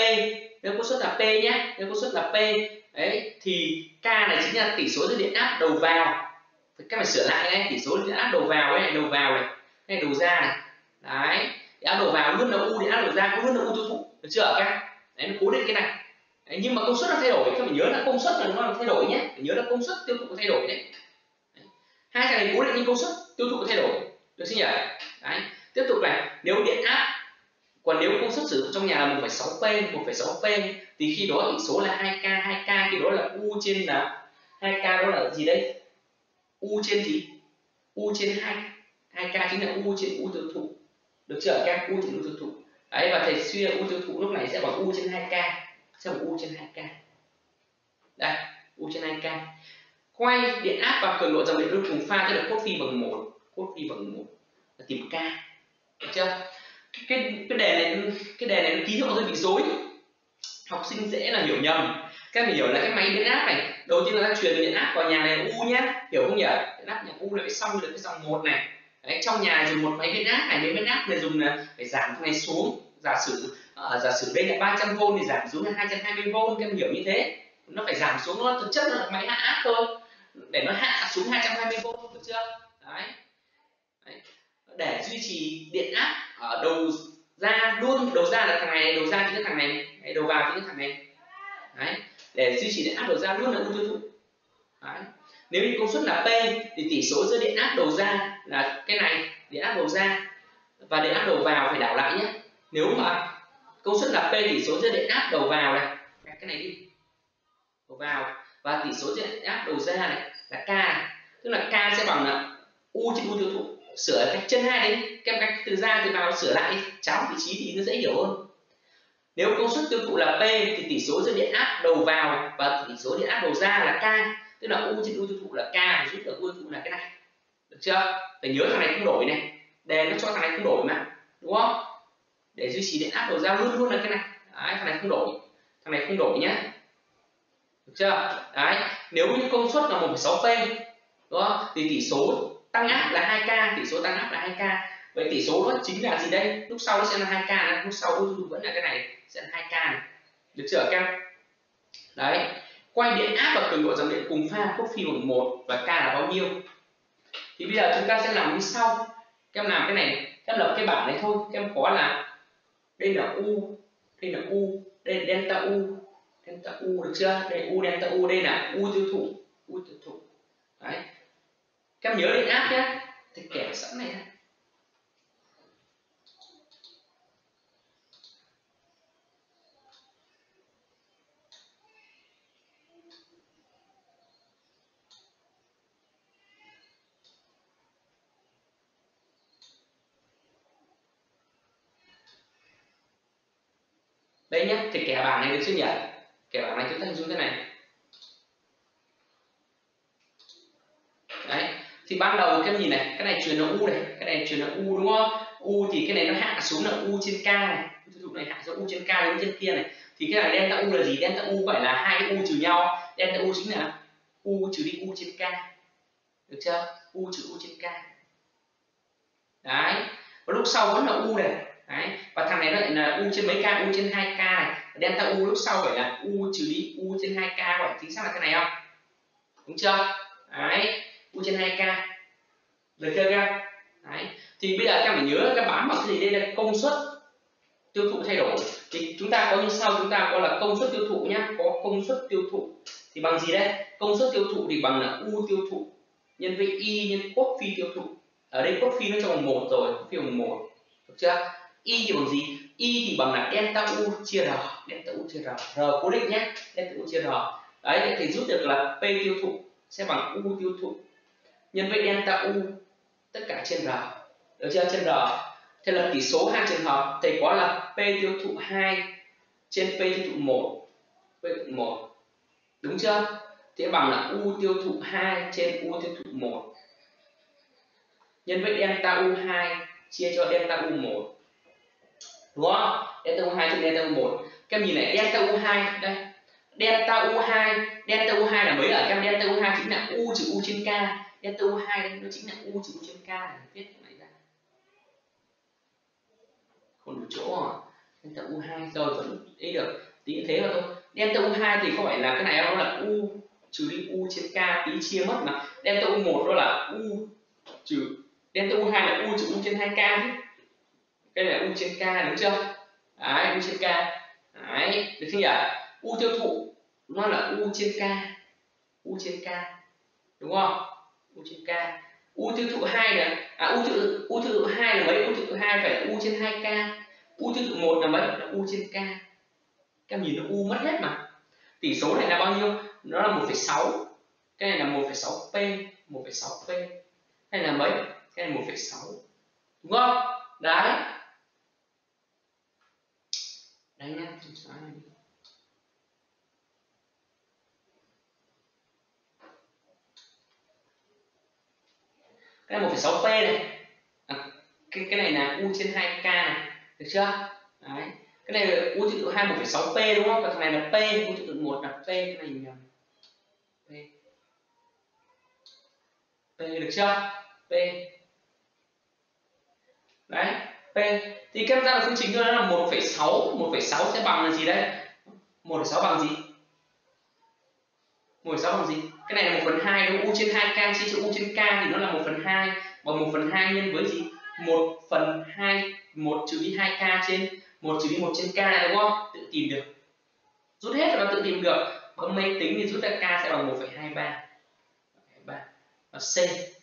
suất là P đấy thì K này chính là tỷ số giữa điện áp đầu vào. Các phải sửa lại đây, tỷ số điện áp đầu vào này, này đầu ra này. Đấy, điện áp đầu vào luôn là U, điện áp đầu ra cũng luôn là U tiêu thụ. Được chưa các? Đấy, nó cố định cái này. Đấy, nhưng mà công suất nó thay đổi, các phải nhớ là công suất là nó thay đổi nhé. Phải nhớ là công suất tiêu thụ thay đổi đấy. Hai cái này cố định nhưng công suất tiêu thụ thay đổi. Được chưa nhỉ? Đấy. Tiếp tục này, nếu điện áp, còn nếu công suất sử dụng trong nhà là 1,6P thì khi đó tỷ số là 2K, khi đó là U trên là 2K, đó là gì đây? U trên gì? U trên 2K chính là U trên U tiêu thụ. Được chưa các? U trên U tiêu thụ. Đấy, và thầy suy ra U tiêu thụ lúc này sẽ bằng U trên 2K, sẽ bằng U trên 2K. Đây, U trên 2K. Quay điện áp và cường độ dòng điện lưu cùng pha sẽ được cốt phi bằng 1, là tìm K. Được chưa? Cái đề này nó ký hiệu hơi bị rối, học sinh dễ là hiểu nhầm. Các bạn hiểu là cái máy biến áp này đầu tiên là ta truyền điện áp vào nhà này là U nhé, hiểu không nhỉ? Điện áp nhà U lại xong được cái dòng 1 này. Đấy, trong nhà dùng một máy biến áp này, máy biến áp này dùng là phải giảm cái này xuống, giả sử đây là 300V thì giảm xuống là 220V, các bạn hiểu như thế. Nó phải giảm xuống, nó thực chất là máy hạ áp thôi, để nó hạ xuống 220V, được chưa? Đấy. Để duy trì điện áp ở đầu ra luôn, đầu ra là thằng này, đầu ra chính là thằng này, đầu vào chính là thằng này. Đấy. Để duy trì điện áp đầu ra luôn là U tiêu thụ. Đấy. Nếu như công suất là P thì tỷ số giữa điện áp đầu ra là cái này, điện áp đầu ra và điện áp đầu vào phải đảo lại nhé. Nếu mà công suất là P, tỷ số giữa điện áp đầu vào này, cái này đi, đầu vào, và tỷ số giữa điện áp đầu ra này là K này. Tức là K sẽ bằng là U trên U tiêu thụ. Sửa cách chân 2 đấy, các em cách từ ra từ vào sửa lại cháo vị trí thì nó dễ hiểu hơn. Nếu công suất tiêu thụ là P thì tỷ số giữa điện áp đầu vào và tỷ số điện áp đầu ra là K, tức là U trên U tiêu thụ là K, và rút được U tiêu thụ là cái này. Được chưa? Phải nhớ thằng này không đổi này, đề nó cho thằng này không đổi mà, đúng không? Để duy trì điện áp đầu ra luôn là cái này. Đấy, thằng này không đổi nhé. Được chưa? Đấy, nếu như công suất là 1,6P, đúng không? Thì tỷ số tăng áp là 2K, tỷ số tăng áp là 2K. Vậy tỷ số đó chính là gì đây? Lúc sau nó sẽ là 2K này, lúc sau vẫn là cái này, sẽ là 2K này. Được chưa các em? Đấy. Quay điện áp và cường độ dòng điện cùng pha, cốt phi bằng 1 và K là bao nhiêu? Thì bây giờ chúng ta sẽ làm như sau. Các em làm cái này, các em lập cái bảng này thôi. Các em có là đây là U, đây là U, đây là delta U, được chưa? Đây là U delta U, đây là U tiêu thụ. Đấy. Các em nhớ điện áp nhé, thì kẻ sẵn này. Đây nhé, thì kẻ bảng này được chưa nhỉ? Kẻ bảng này chúng ta hình dung thế này. Đấy, thì ban đầu các em nhìn này, cái này truyền là U này, cái này truyền là U, đúng không? U thì cái này nó hạ xuống là U trên K này, ví dụ này hạ xuống U trên K đến trên kia này, thì cái này delta U là gì? Delta U phải là hai U trừ nhau, delta U chính là U trừ đi U trên K, được chưa? U trừ U trên K. Đấy, và lúc sau vẫn là U này. Đấy, và thằng này nó lại là U trên mấy K, U trên 2K này, delta U lúc sau phải là U trừ đi U trên 2K, phải chính xác là cái này không? Đúng chưa? Đấy, U trên 2K. Được chưa các? Đấy, thì bây giờ các phải nhớ các bám vào cái gì, đây là công suất tiêu thụ thay đổi. Thì chúng ta có như sau, chúng ta có là công suất tiêu thụ nhé, có công suất tiêu thụ thì bằng gì đây? Công suất tiêu thụ thì bằng là U tiêu thụ nhân với Y nhân cốt phi tiêu thụ. Ở đây cốt phi nó cho bằng 1 rồi, cốt phi bằng 1. Được chưa? Y thì bằng gì? Y thì bằng là delta U chia R, R cố định nhé, delta U chia R. Đấy, thì rút được là P tiêu thụ sẽ bằng U tiêu thụ nhân với delta U tất cả trên R. Được chưa? Trên R. Thế là tỷ số hai trường hợp thầy có là P tiêu thụ 2 trên P tiêu thụ 1. P tiêu thụ 1. Đúng chưa? Thế bằng là U tiêu thụ 2 trên U tiêu thụ 1 nhân với delta U2 chia cho delta U1. Đúng không? Delta U2 trên delta U1. Các em nhìn này, delta U2 đây. Delta U2 là mấy ở các em? Delta U2 chính là U trừ U trên K. Delta U2 đây nó chính là U trừ U trên K này, viết cái này ra. Không đủ chỗ à? Delta U2 rồi vẫn ý được. Tí thế mà thôi. Delta U2 thì không phải là cái này, nó là U trừ đi U trên K, tí chia mất mà. Delta U1 đó là U trừ delta U2 là U trừ U trên 2K chứ. Cái này là U trên K, đúng chưa? Đấy, U trên K. Đấy, được chưa nhỉ? U tiêu thụ nó là U trên K. U trên K. Đúng không? U trên K. U tiêu thụ 2 là U tiêu thụ 2 là mấy? U tiêu thụ 2 phải là U trên 2K. U tiêu thụ 1 là mấy? Là U trên K. Các em nhìn nó U mất hết mà. Tỷ số này là bao nhiêu? Nó là 1,6. Cái này là 1,6P, 1,6P. Hay là mấy? Cái này 1,6. Đúng không? Đấy. Đây nhá, xóa này đi. Cái này 1,6P này. Cái này là U trên 2K này, được chưa? Đấy. Cái này là U trừ 2 1,6P đúng không? Và thằng này là P, U trừ 1 là P, cái này nhầm. P. P được chưa? P. Đấy, P. Thì các em ra là phương trình cho nó là 1,6, 1,6 sẽ bằng là gì đấy? 1,6 bằng gì? 1,6 bằng gì? Cái này là 1/2 đúng không? U trên 2K chia cho U trên K thì nó là 1/2, bằng 1/2 nhân với gì? 1/2, 1 trừ đi 2K trên 1 trừ đi 1 trên K, đúng không? Tự tìm được. Rút hết rồi nó tự tìm được. Bấm máy tính thì rút ra K sẽ bằng 1,23. Và C.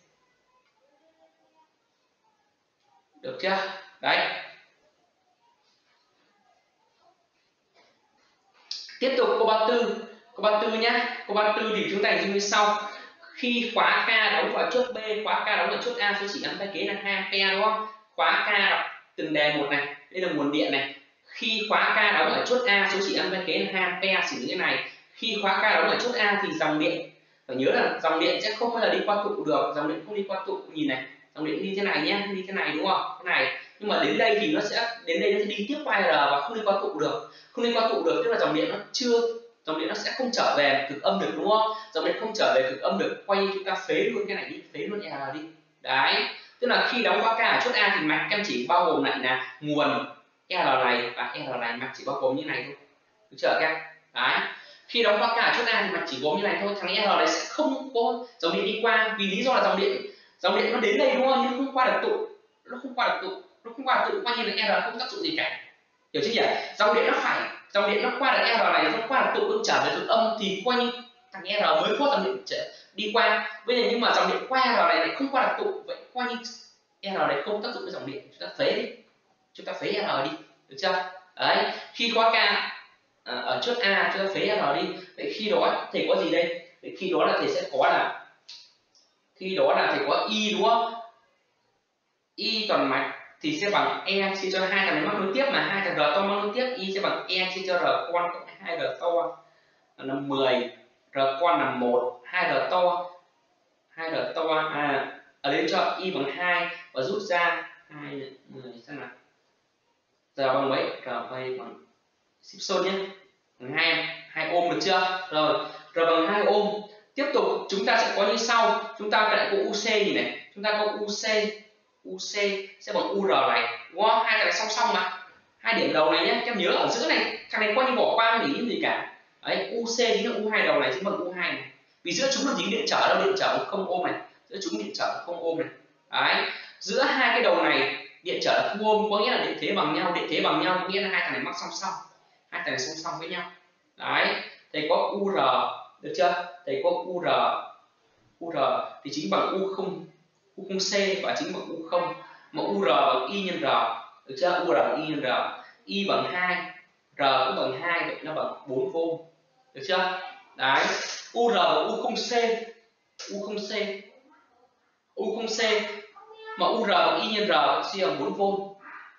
Được chưa? Đấy. Tiếp tục câu 34. Câu 34 nhá. Câu 34 thì chúng ta hình dung như sau. Khi khóa K đóng vào chốt B, khóa K đóng vào chốt A, số chỉ âm kế là 2 ampere đúng không? Khóa K đọc từng đề một này, đây là nguồn điện này. Khi khóa K đóng ở chốt A, số chỉ âm kế là 2 ampere, xử lý cái này. Khi khóa K đóng ở chốt A thì dòng điện, phải nhớ là dòng điện sẽ không bao giờ đi qua tụ được, dòng điện không đi qua tụ. Nhìn này, dòng điện đi thế này nhé, đi thế này đúng không? Thế này. Nhưng mà đến đây thì nó sẽ đi tiếp qua R và không đi qua tụ được. Không đi qua tụ được tức là dòng điện nó sẽ không trở về cực âm được, đúng không? Dòng điện không trở về cực âm được, quay như chúng ta phế luôn cái này đi, phế luôn R đi. Đấy, tức là khi đóng khóa K ở chốt A thì mạch em chỉ bao gồm lại là nguồn R này và R này, mạch chỉ bao gồm như này thôi, được chưa các? Đấy, khi đóng khóa K ở chốt A thì mạch chỉ gồm như này thôi, thằng R này sẽ không có dòng điện đi qua, vì lý do là dòng điện nó đến đây đúng không, nhưng nó không qua được tụ, nó không qua được tụ, coi như là R không tác dụng gì cả, hiểu chưa nhỉ? Dòng điện nó qua được R này, nó qua được tụ, nó trở về cực âm thì coi như thằng R mới có dòng điện đi qua. Bây giờ nhưng mà dòng điện qua R này lại không qua được tụ, vậy coi như R này không tác dụng với dòng điện, chúng ta phế đi, chúng ta phế R đi, được chưa? Đấy, khi khóa K ở chốt A chúng ta phế R đi. Vậy khi đó thầy có gì đây? Vậy khi đó là thầy sẽ có là thầy có Y đúng không? Y toàn mạch thì sẽ bằng E chia cho hai thằng này mắc nối tiếp, mà hai thằng R to mắc nối tiếp, Y sẽ bằng E chia cho R con cộng 2 R to là 10, R con là 1, 2 R to ở đây cho Y bằng 2 và rút ra 2 10 xem nào. R bằng mấy? R bằng xíp xôn nhé, bằng 2 ôm, được chưa? Rồi, R bằng 2 ôm. Tiếp tục chúng ta sẽ có như sau, chúng ta lại có UC gì này, chúng ta có UC sẽ bằng UR này, đúng không? Hai cái này song song mà, hai điểm đầu này nhé, các em nhớ ở giữa này, thằng này coi như bỏ qua không để ý gì cả. Đấy, UC chính là U2 đầu này chính bằng U2 này, vì giữa chúng là gì? Điện trở đâu? Điện trở không ôm này, giữa chúng điện trở không ôm này. Đấy, giữa hai cái đầu này điện trở là không ôm, có nghĩa là điện thế bằng nhau, có nghĩa là hai thằng này mắc song song, hai thằng này song song với nhau. Đấy, thầy có UR, được chưa? Thầy có UR thì chính bằng U0C và chính bằng U0, mà UR bằng Y nhân R, được chưa? UR bằng Y nhân R, Y bằng 2, R cũng bằng 2, vậy nó bằng 4V, được chưa? Đấy, UR và U0C U không C mà UR bằng Y nhân R bằng suy bằng 4V.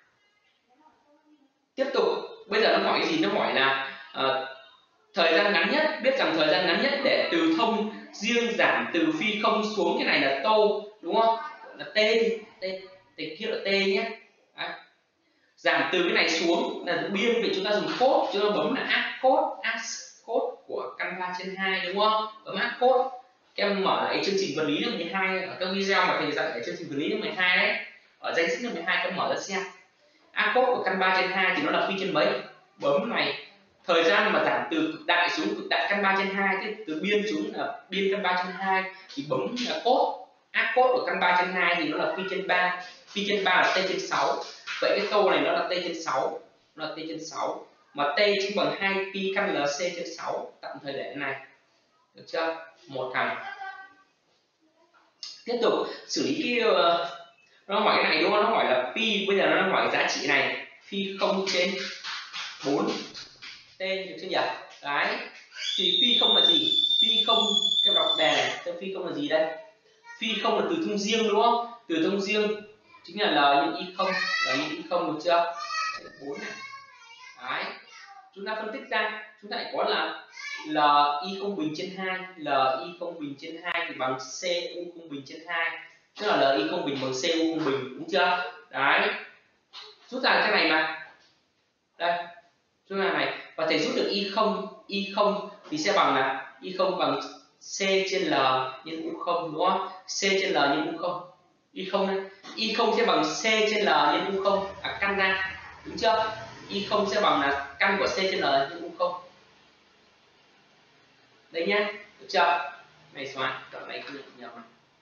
Tiếp tục, bây giờ nó hỏi gì? Nó hỏi là thời gian ngắn nhất, biết rằng thời gian ngắn nhất để từ thông riêng giảm từ phi không xuống, cái này là tô, đúng không? Là T, kia là T nhé. Đấy. Giảm từ cái này xuống là biên, vì chúng ta dùng code, chúng ta bấm là add code của căn 3/2, đúng không? Bấm add code. Các em mở lại chương trình vật lý lớp 12 ở các video mà thầy dạy ở chương trình vật lý lớp 12 đấy, ở danh sách lớp 12 các em mở ra xem. Add code của căn 3/2 thì nó là phi trên mấy? Bấm này. Thời gian mà giảm từ cực đại xuống cực đại căn 3/2, thế từ biên xuống là biên căn 3/2 thì bấm là code. Add code của căn 3/2 thì nó là phi trên 3. Phi trên 3 là t/6. Vậy cái tô này nó là t/6, nó là t/6 mà t chính bằng 2 pi căn lc/6, tạm thời để này, được chưa? Một thằng. Tiếp tục xử lý cái nó hỏi cái này đúng không? Nó hỏi là pi, bây giờ nó hỏi giá trị này phi 0/4 t, được chưa nhỉ? Đấy, thì phi không là gì? Phi không, cái đọc đề này, cái phi không là gì đây? Phi không là từ thông riêng, đúng không? Từ thông riêng chính là l nhân y không, được chưa? 4 này. Đấy, chúng ta phân tích ra, chúng ta lại có là l y không bình trên 2, l y không bình trên 2 thì bằng c u không bình trên 2, tức là l y không bình bằng c u không bình, đúng chưa? Đấy, rút ra cái này mà đây, rút ra này và thầy rút được y không thì sẽ bằng là y không bằng c trên l nhân u không, đúng không? C trên l nhân u không, y không đây, y không sẽ bằng c trên l nhân u không, căn ra, đúng chưa? Y không sẽ bằng là căn của c trên l nhân u không, đây nhá, được chưa? Này xóa, đoạn này không được nhầm,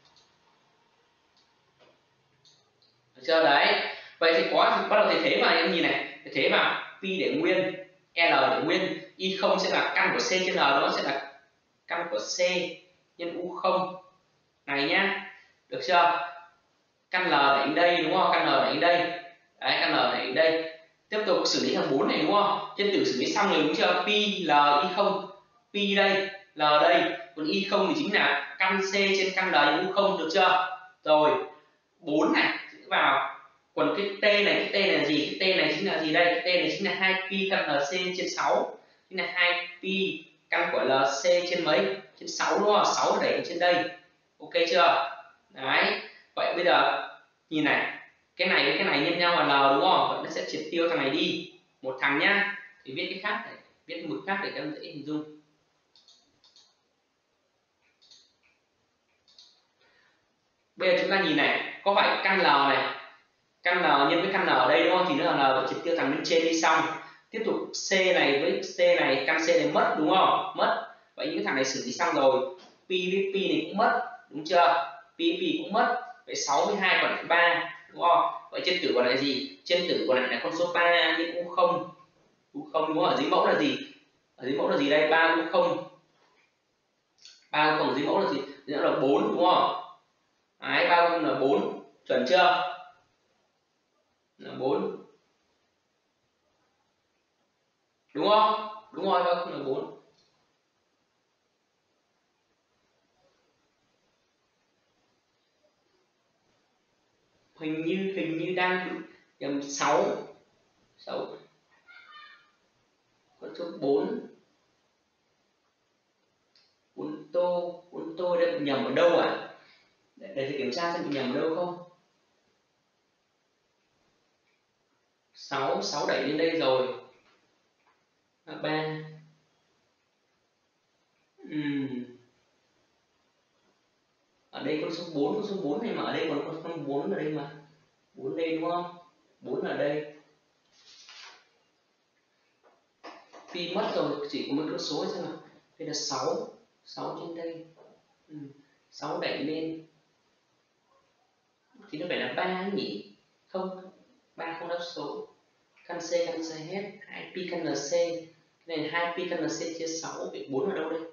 được chưa? Đấy, vậy thì có thì bắt đầu thầy thế vào, em nhìn này, thầy thế vào pi để nguyên, l để nguyên, y không sẽ là căn của c trên l, đó sẽ là căn của c nhân u không này nhá, được chưa? Căn l để đến đây, đúng không? Căn l để đến đây, đấy, căn l để đến đây. Tiếp tục xử lý thằng 4 này, đúng không? Trên tử xử lý xong rồi, đúng chưa? Pi l y không, pi đây, l đây, còn y không thì chính là căn c trên căn l nhân u không, được chưa? Rồi 4 này giữ vào, còn cái t này, cái t này là gì? Cái t này chính là gì đây? Cái t này chính là 2 pi căn lc trên 6, chính là 2 pi căn của lc trên mấy? Trên 6, đúng không? 6 đẩy trên đây, ok chưa? Đấy, vậy bây giờ nhìn này, cái này với cái này nhân nhau là l, đúng không? Vậy nó sẽ triệt tiêu thằng này đi, một thằng nhá, thì viết cái khác này, viết cái mực khác để các em dễ hình dung. Bây giờ chúng ta nhìn này, có phải căn l này, căn n nhân với căn n ở đây, đúng không? Thì nó là l triệt tiêu thằng bên trên đi xong. Tiếp tục c này với c này, căn c này mất, đúng không? Mất. Vậy những cái thằng này xử lý xong rồi, pi với pi này cũng mất, đúng chưa? Pi với pi cũng mất. Vậy 6 với 2 còn lại 3, đúng không? Vậy trên tử còn lại gì? Trên tử còn lại là con số 3 nhân u không, đúng không? Ở dưới mẫu là gì? Ở dưới mẫu là gì đây? 3 u không. 3 u không ở dưới mẫu là gì? Dưới mẫu là 4, đúng không? Đấy, 3 u không là 4, chuẩn chưa? Là 4, đúng không? Đúng rồi, không là 4. Hình như đang nhầm 6 con số 4, 4 tô đây bị nhầm ở đâu ạ? Để thầy kiểm tra xem bị nhầm ở đâu không. 6 đẩy lên đây rồi, 3. Ở đây con số 4 này mà ở đây còn con số 4 ở đây mà. 4 đây, đúng không? 4 ở đây. Pi mất rồi, chỉ có một con số xem nào. Đây là 6 trên đây. 6 đẩy lên thì nó phải là 3 nhỉ? Không, 3 không đáp số. Căn C hết, 2 pi căn LC. Cái này 2 pi căn LC chia 6, vậy 4 ở đâu đây?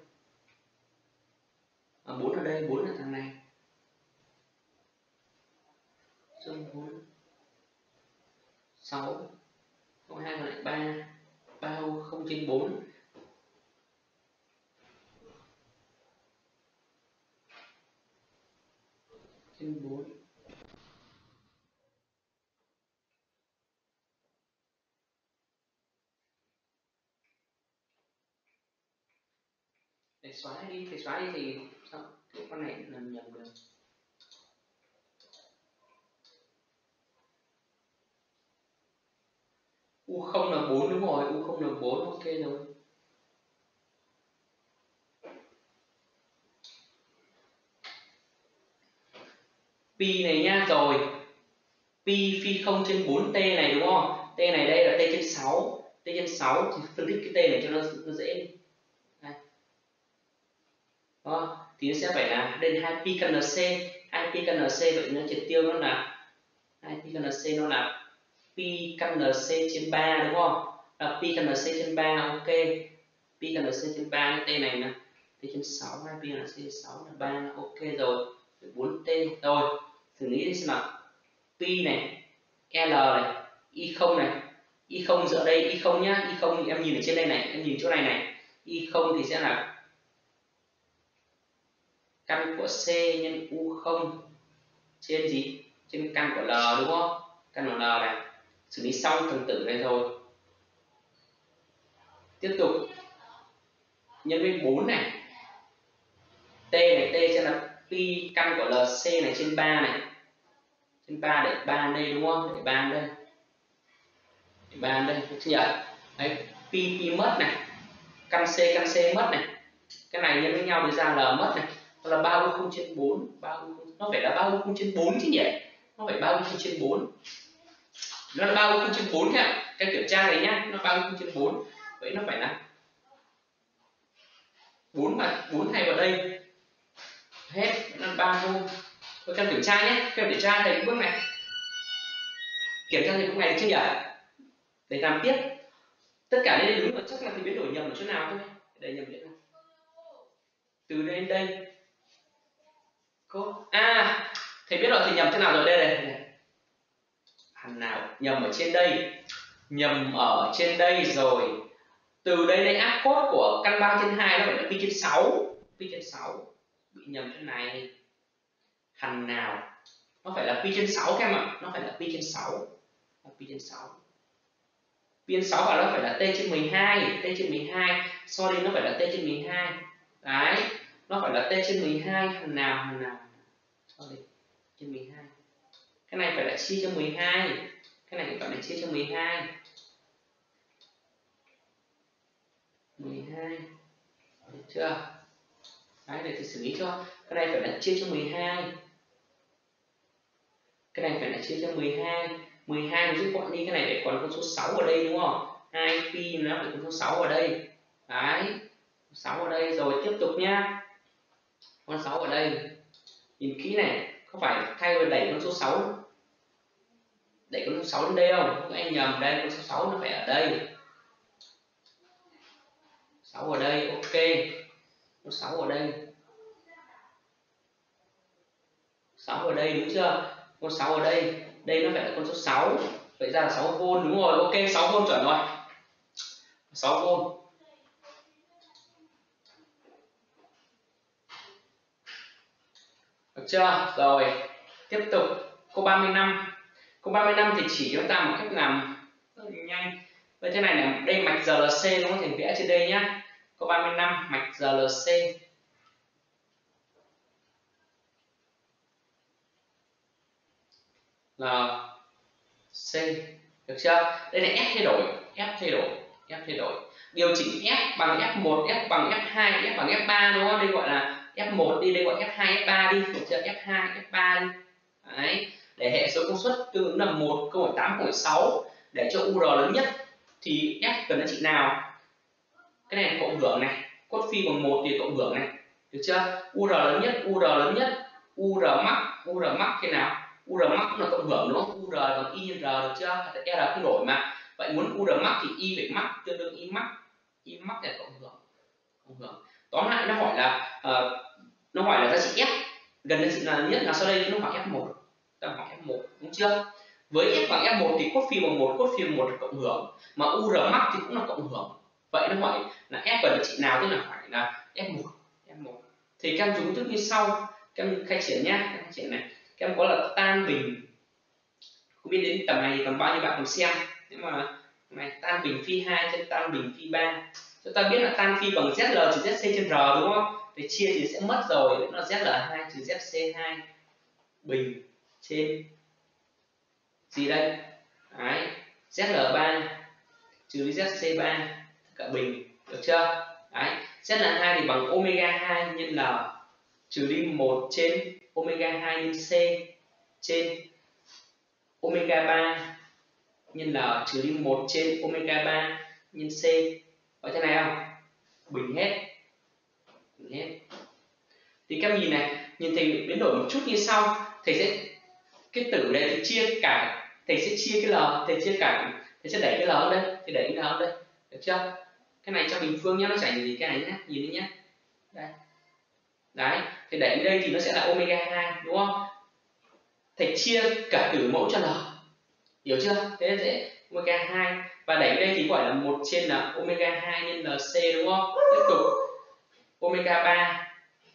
4 ở đây, 4 là thằng này. Dương 4, 6, 2 còn lại 3, 3 không trên 4. trên 4. Thầy xóa đi thì sao cái con này làm nhầm được. U0 là 4 đúng rồi, U0 là 4, ok rồi. Pi này nhá, rồi. Pi phi 0 trên 4 t này đúng không? T này đây là t trên 6. T trên 6 thì phân tích cái t này cho nó dễ đi. Đây. Đó, thì nó sẽ phải là lên 2 pi căn nc, 2 pi căn nc, vậy nó triệt tiêu nó là 2 pi căn nc nó là pi căn nc trên 3 đúng không? Là pi căn nc trên 3, ok. Pi căn nc trên 3 cái t này nè, t trên 6, 2 pi căn nc trên 6 là 3, ok rồi. 4t rồi. Thử nghĩ đi xem nào. Pi này, L này, Y0 này, Y0 dựa đây, Y0 nhá, Y0 em nhìn ở trên đây này, em nhìn chỗ này này, Y0 thì sẽ là căn của C nhân U0 trên gì? Trên căn của L đúng không? Căn của L này, xử lý xong phần tử này rồi. Tiếp tục nhân với 4 này, T này, T sẽ là pi căn của LC này trên 3 này, trên 3 để 3 đây đúng không? Để 3 đây, để 3 đây, được chưa? Đấy, pi mất này, căn C mất này, cái này nhân với nhau thì ra là mất này, nó là 3 u0 trên 4, 3 u0, nó phải là 3 u0 trên 4 chứ nhỉ? Nó phải 3 u0 trên 4, nó là 3 u0 trên 4 nhá, cái kiểm tra này nhá, nó 3 u0 trên 4, vậy nó phải là 4 mà 4 thay vào đây hết, nó là 3 u. Các em kiểm tra nhé, các em kiểm tra thầy bước này, kiểm tra thầy bước này được chưa nhỉ? Để làm tiếp, tất cả đây đúng là chắc là thầy biến đổi nhầm ở chỗ nào thôi, đây nhầm chỗ nào? Từ đây đến đây, thầy biết rồi, thầy nhầm chỗ nào rồi, đây này, hẳn nào nhầm ở trên đây, nhầm ở trên đây rồi. Từ đây đến áp cốt của căn 3 trên 2 nó phải là pi trên 6, pi trên 6 bị nhầm chỗ này, hẳn nào nó phải là pi trên 6 các em ạ, nó phải là pi trên 6, pi trên 6, pi trên 6 và nó phải là t trên 12, t trên 12, sorry nó phải là t trên 12, đấy, nó phải là t trên 12, hẳn nào, sorry, trên 12, cái này phải là chia cho 12, cái này phải là chia cho 12, 12, được chưa? Đấy, để thầy xử lý cho, cái này phải là chia cho 12, cái này phải là chia cho 12, 12 nó rút gọn đi, cái này để còn con số 6 ở đây đúng không? 2 pi nó phải con số 6 ở đây. Đấy, 6 ở đây rồi, tiếp tục nhá. Con 6 ở đây. Nhìn kỹ này, có phải thay vì đẩy con số 6, đẩy con số 6 lên đây không? Các anh nhầm, đây con số 6 nó phải ở đây. 6 ở đây, ok. Con 6 ở đây. 6 ở đây đúng chưa? Con 6 ở đây, đây nó phải là con số 6, vậy ra là 6V đúng rồi, ok, 6V chuẩn rồi, 6V. Được chưa? Rồi, tiếp tục câu 35. Câu 35 thì chỉ cho ta một cách làm rất là nhanh. Vậy thế này là đây mạch RLC đúng không? Thầy vẽ trên đây nhá. Câu 35 mạch RLC. C, được chưa? Đây là F thay đổi, F thay đổi, F thay đổi. Điều chỉnh F bằng F1, F bằng F2, F bằng F3 đúng không? Đây gọi là F1 đi, đây gọi F2, F3 đi, được chưa? F2, F3 đi. Đấy, để hệ số công suất tương ứng là 1, câu hỏi 8, câu hỏi 6 để cho UR lớn nhất thì F cần giá trị nào? Cái này là cộng hưởng này, cos phi bằng 1 thì cộng hưởng này, được chưa? UR lớn nhất, UR max thế nào? UR max cũng là cộng hưởng đúng không? UR bằng Y nhân R được chưa? R không đổi mà. Vậy muốn UR max thì Y phải max tương đương Y max là cộng hưởng. Tóm lại nó hỏi là giá trị F gần giá trị là nhất là sau đây nó hỏi F1. Ta hỏi F1 đúng chưa? Với F bằng F1 thì cos phi bằng 1, cos phi bằng 1 là cộng hưởng, mà UR max thì cũng là cộng hưởng. Vậy nó hỏi là F gần giá trị nào, tức là phải là F1. Thì các em dùng thức như sau, các em khai triển nhá, khai triển này. Các em có là tan bình, không biết đến tầm này tầm bao nhiêu bạn cùng xem, nhưng mà này tan bình phi 2 trên tan bình phi 3. Chúng ta biết là tan phi bằng ZL trừ ZC trên R đúng không? Thì chia thì sẽ mất rồi, nó là ZL2 trừ ZC2 bình trên gì đây? Đấy, ZL3 trừ ZC3 cả bình, được chưa? Đấy, ZL2 thì bằng omega 2 nhân L trừ đi 1 trên omega 2 nhân C trên omega 3 nhân L trừ đi 1 trên omega 3 nhân C. Có thế này không? Bình hết. Bình hết. Thì các em nhìn này, nhìn thầy biến đổi một chút như sau. Thầy sẽ cái tử này thì chia cả, thầy sẽ chia cái L, thầy chia cả, thầy sẽ đẩy cái L ở đây, thầy đẩy cái L ở đây. Được chưa? Cái này cho bình phương nhé, nó chả gì cái này nhé, nhìn đi nhé. Đây. Đấy, thì đẩy đây thì nó sẽ là omega 2 đúng không? Thầy chia cả tử mẫu cho L. Hiểu chưa? Thế là dễ. Omega 2 và đẩy đây thì gọi là 1 trên là omega 2 nhân LC đúng không? Tiếp tục omega 3.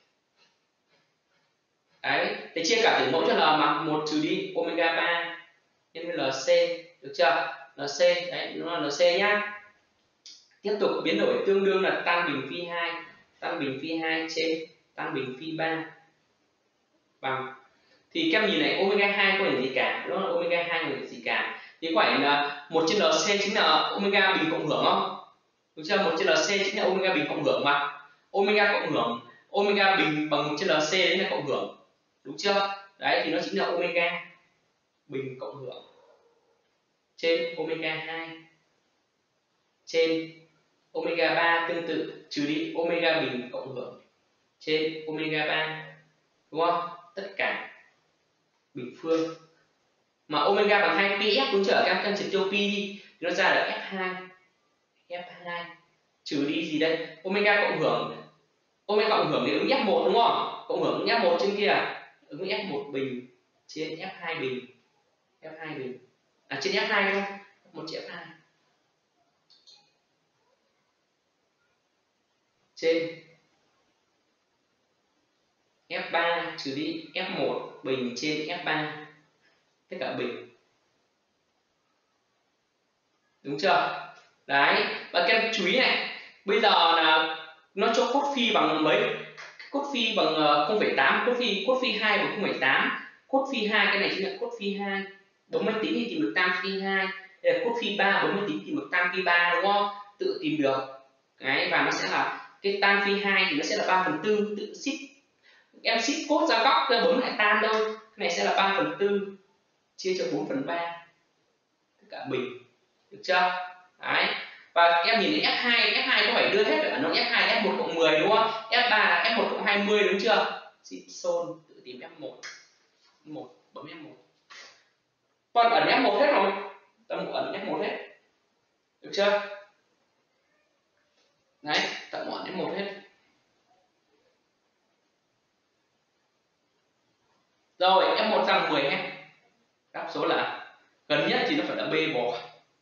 Đấy, thầy chia cả tử mẫu cho L mà 1 trừ đi omega 3 nhân LC, được chưa? LC, đấy, nó là LC nhá. Tiếp tục biến đổi tương đương là tan bình phi 2, tan bình phi 2 trên tan bình phi 3 bằng, thì các em nhìn này omega 2 không phải gì cả, nó là omega 2 không phải gì cả, thì phải là 1 trên LC chính là omega bình cộng hưởng không? Được chưa? 1 trên LC chính là omega bình cộng hưởng mà. Omega cộng hưởng, omega bình bằng 1 trên LC đấy là cộng hưởng. Đúng chưa? Đấy thì nó chính là omega bình cộng hưởng trên omega 2 trên omega 3 tương tự trừ đi omega bình cộng hưởng trên omega 3. Đúng không? Tất cả bình phương. Mà omega bằng 2 πf đúng chưa? Các em trừ tiêu pi đi thì nó ra được F2. F2 trừ đi gì đây? Omega cộng hưởng. Omega cộng hưởng thì ứng F1 đúng không? Cộng hưởng ứng F1 trên kia. Ứng F1 bình trên F2 bình. F2 bình. À trên F2 thôi. 1 trên F2. Trên F3 trừ đi F1 bình trên F3. Tất cả bình. Đúng chưa? Đấy, và các em chú ý này, bây giờ là nó cho cốt phi bằng mấy? Cốt phi bằng 0,8, cốt phi 2 bằng 0,8. Cốt phi 2 cái này chính là cốt phi 2. Bấm máy tính thì tìm được tan phi 2. Đây là cốt phi 3, bấm máy tính tìm được tan phi 3 đúng không? Tự tìm được. Đấy, và nó sẽ là cái tan phi 2 thì nó sẽ là 3/4, tự ship. Em ship cốt ra góc bấm lại tan đâu. Cái này sẽ là 3/4 chia cho 4/3. Tất cả bình. Được chưa? Đấy. Và các em nhìn thấy F2 có phải đưa hết ở nó F2 là F1 cộng 10 đúng không? F3 là F1 cộng 20 đúng chưa? Simpson tự tìm F1. 1 bấm F1. Còn ẩn F1 hết rồi. Tâm ẩn F1 hết. Được chưa? Đấy, tận ẩn F1 hết. Rồi, F1 ra 10 hết. Đáp số là gần nhất thì nó phải là B bò.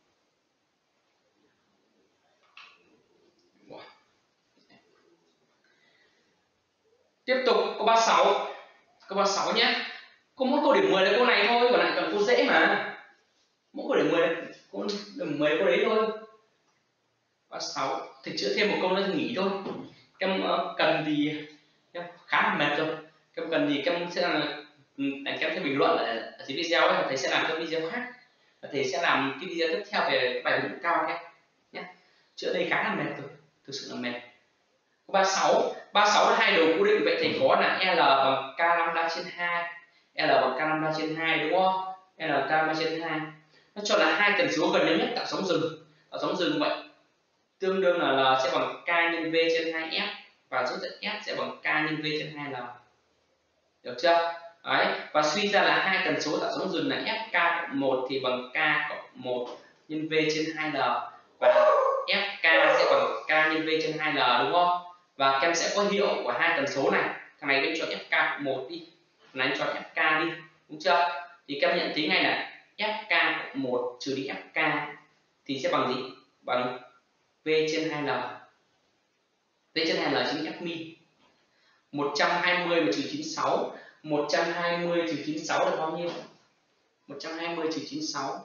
Tiếp tục câu 36. Câu 36 nhé. Có mỗi câu điểm 10 là câu này thôi, còn lại còn câu dễ mà. Mỗi câu điểm 10 là câu điểm 10 câu đấy thôi. 36. Thì chữa thêm một câu nữa thì nghỉ thôi. Các em cần thì em khá là mệt rồi. Các em cần thì các em sẽ là các em sẽ bình luận ở dưới video ấy, thầy sẽ làm các video khác. Và thầy sẽ làm cái video tiếp theo về bài vựng cao các nhé. Chữa đây khá là mệt rồi, thực sự là mệt. 36 là hai đồ cố định, vậy thầy có là L bằng K lambda trên 2, L bằng K lambda trên 2 đúng không? L bằng K lambda trên 2. Nó cho là hai tần số gần nhất tạo sóng rừng. Tạo sóng rừng vậy tương đương là L sẽ bằng K nhân V trên 2F và rút dẫn F sẽ bằng K nhân V trên 2L. Được chưa? Đấy, và suy ra là hai tần số tạo sóng rừng là FK cộng 1 thì bằng K cộng 1 nhân V trên 2L và FK sẽ bằng K nhân V trên 2L đúng không? Và các em sẽ có hiệu của hai tần số này. Thằng này bên cho FK cộng 1 đi, thằng này cho FK đi, đúng chưa? Thì các em nhận thấy ngay là FK cộng 1 trừ đi FK thì sẽ bằng gì? Bằng V trên 2L. V trên 2L chính là F min. 120 mà trừ 96 120 trừ 96 là bao nhiêu? 120 trừ 96,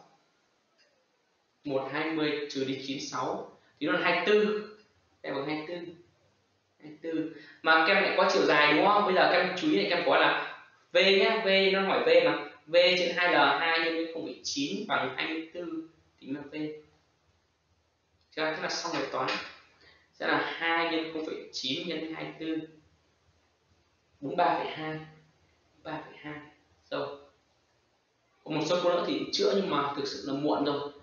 120 trừ đi 96 thì nó là 24. Đây bằng 24. 24. Mà các em lại có chiều dài đúng không? Bây giờ các em chú ý này, các em có là V nhé, V nó hỏi V mà. V trên 2L 2 nhân với 0,9 bằng 24 tính là V. Chưa? Tức là xong bài toán. Sẽ là 2 nhân 0,9 nhân 24, 43,2. 43,2. Rồi. Có một số câu nữa thì chữa nhưng mà thực sự là muộn rồi.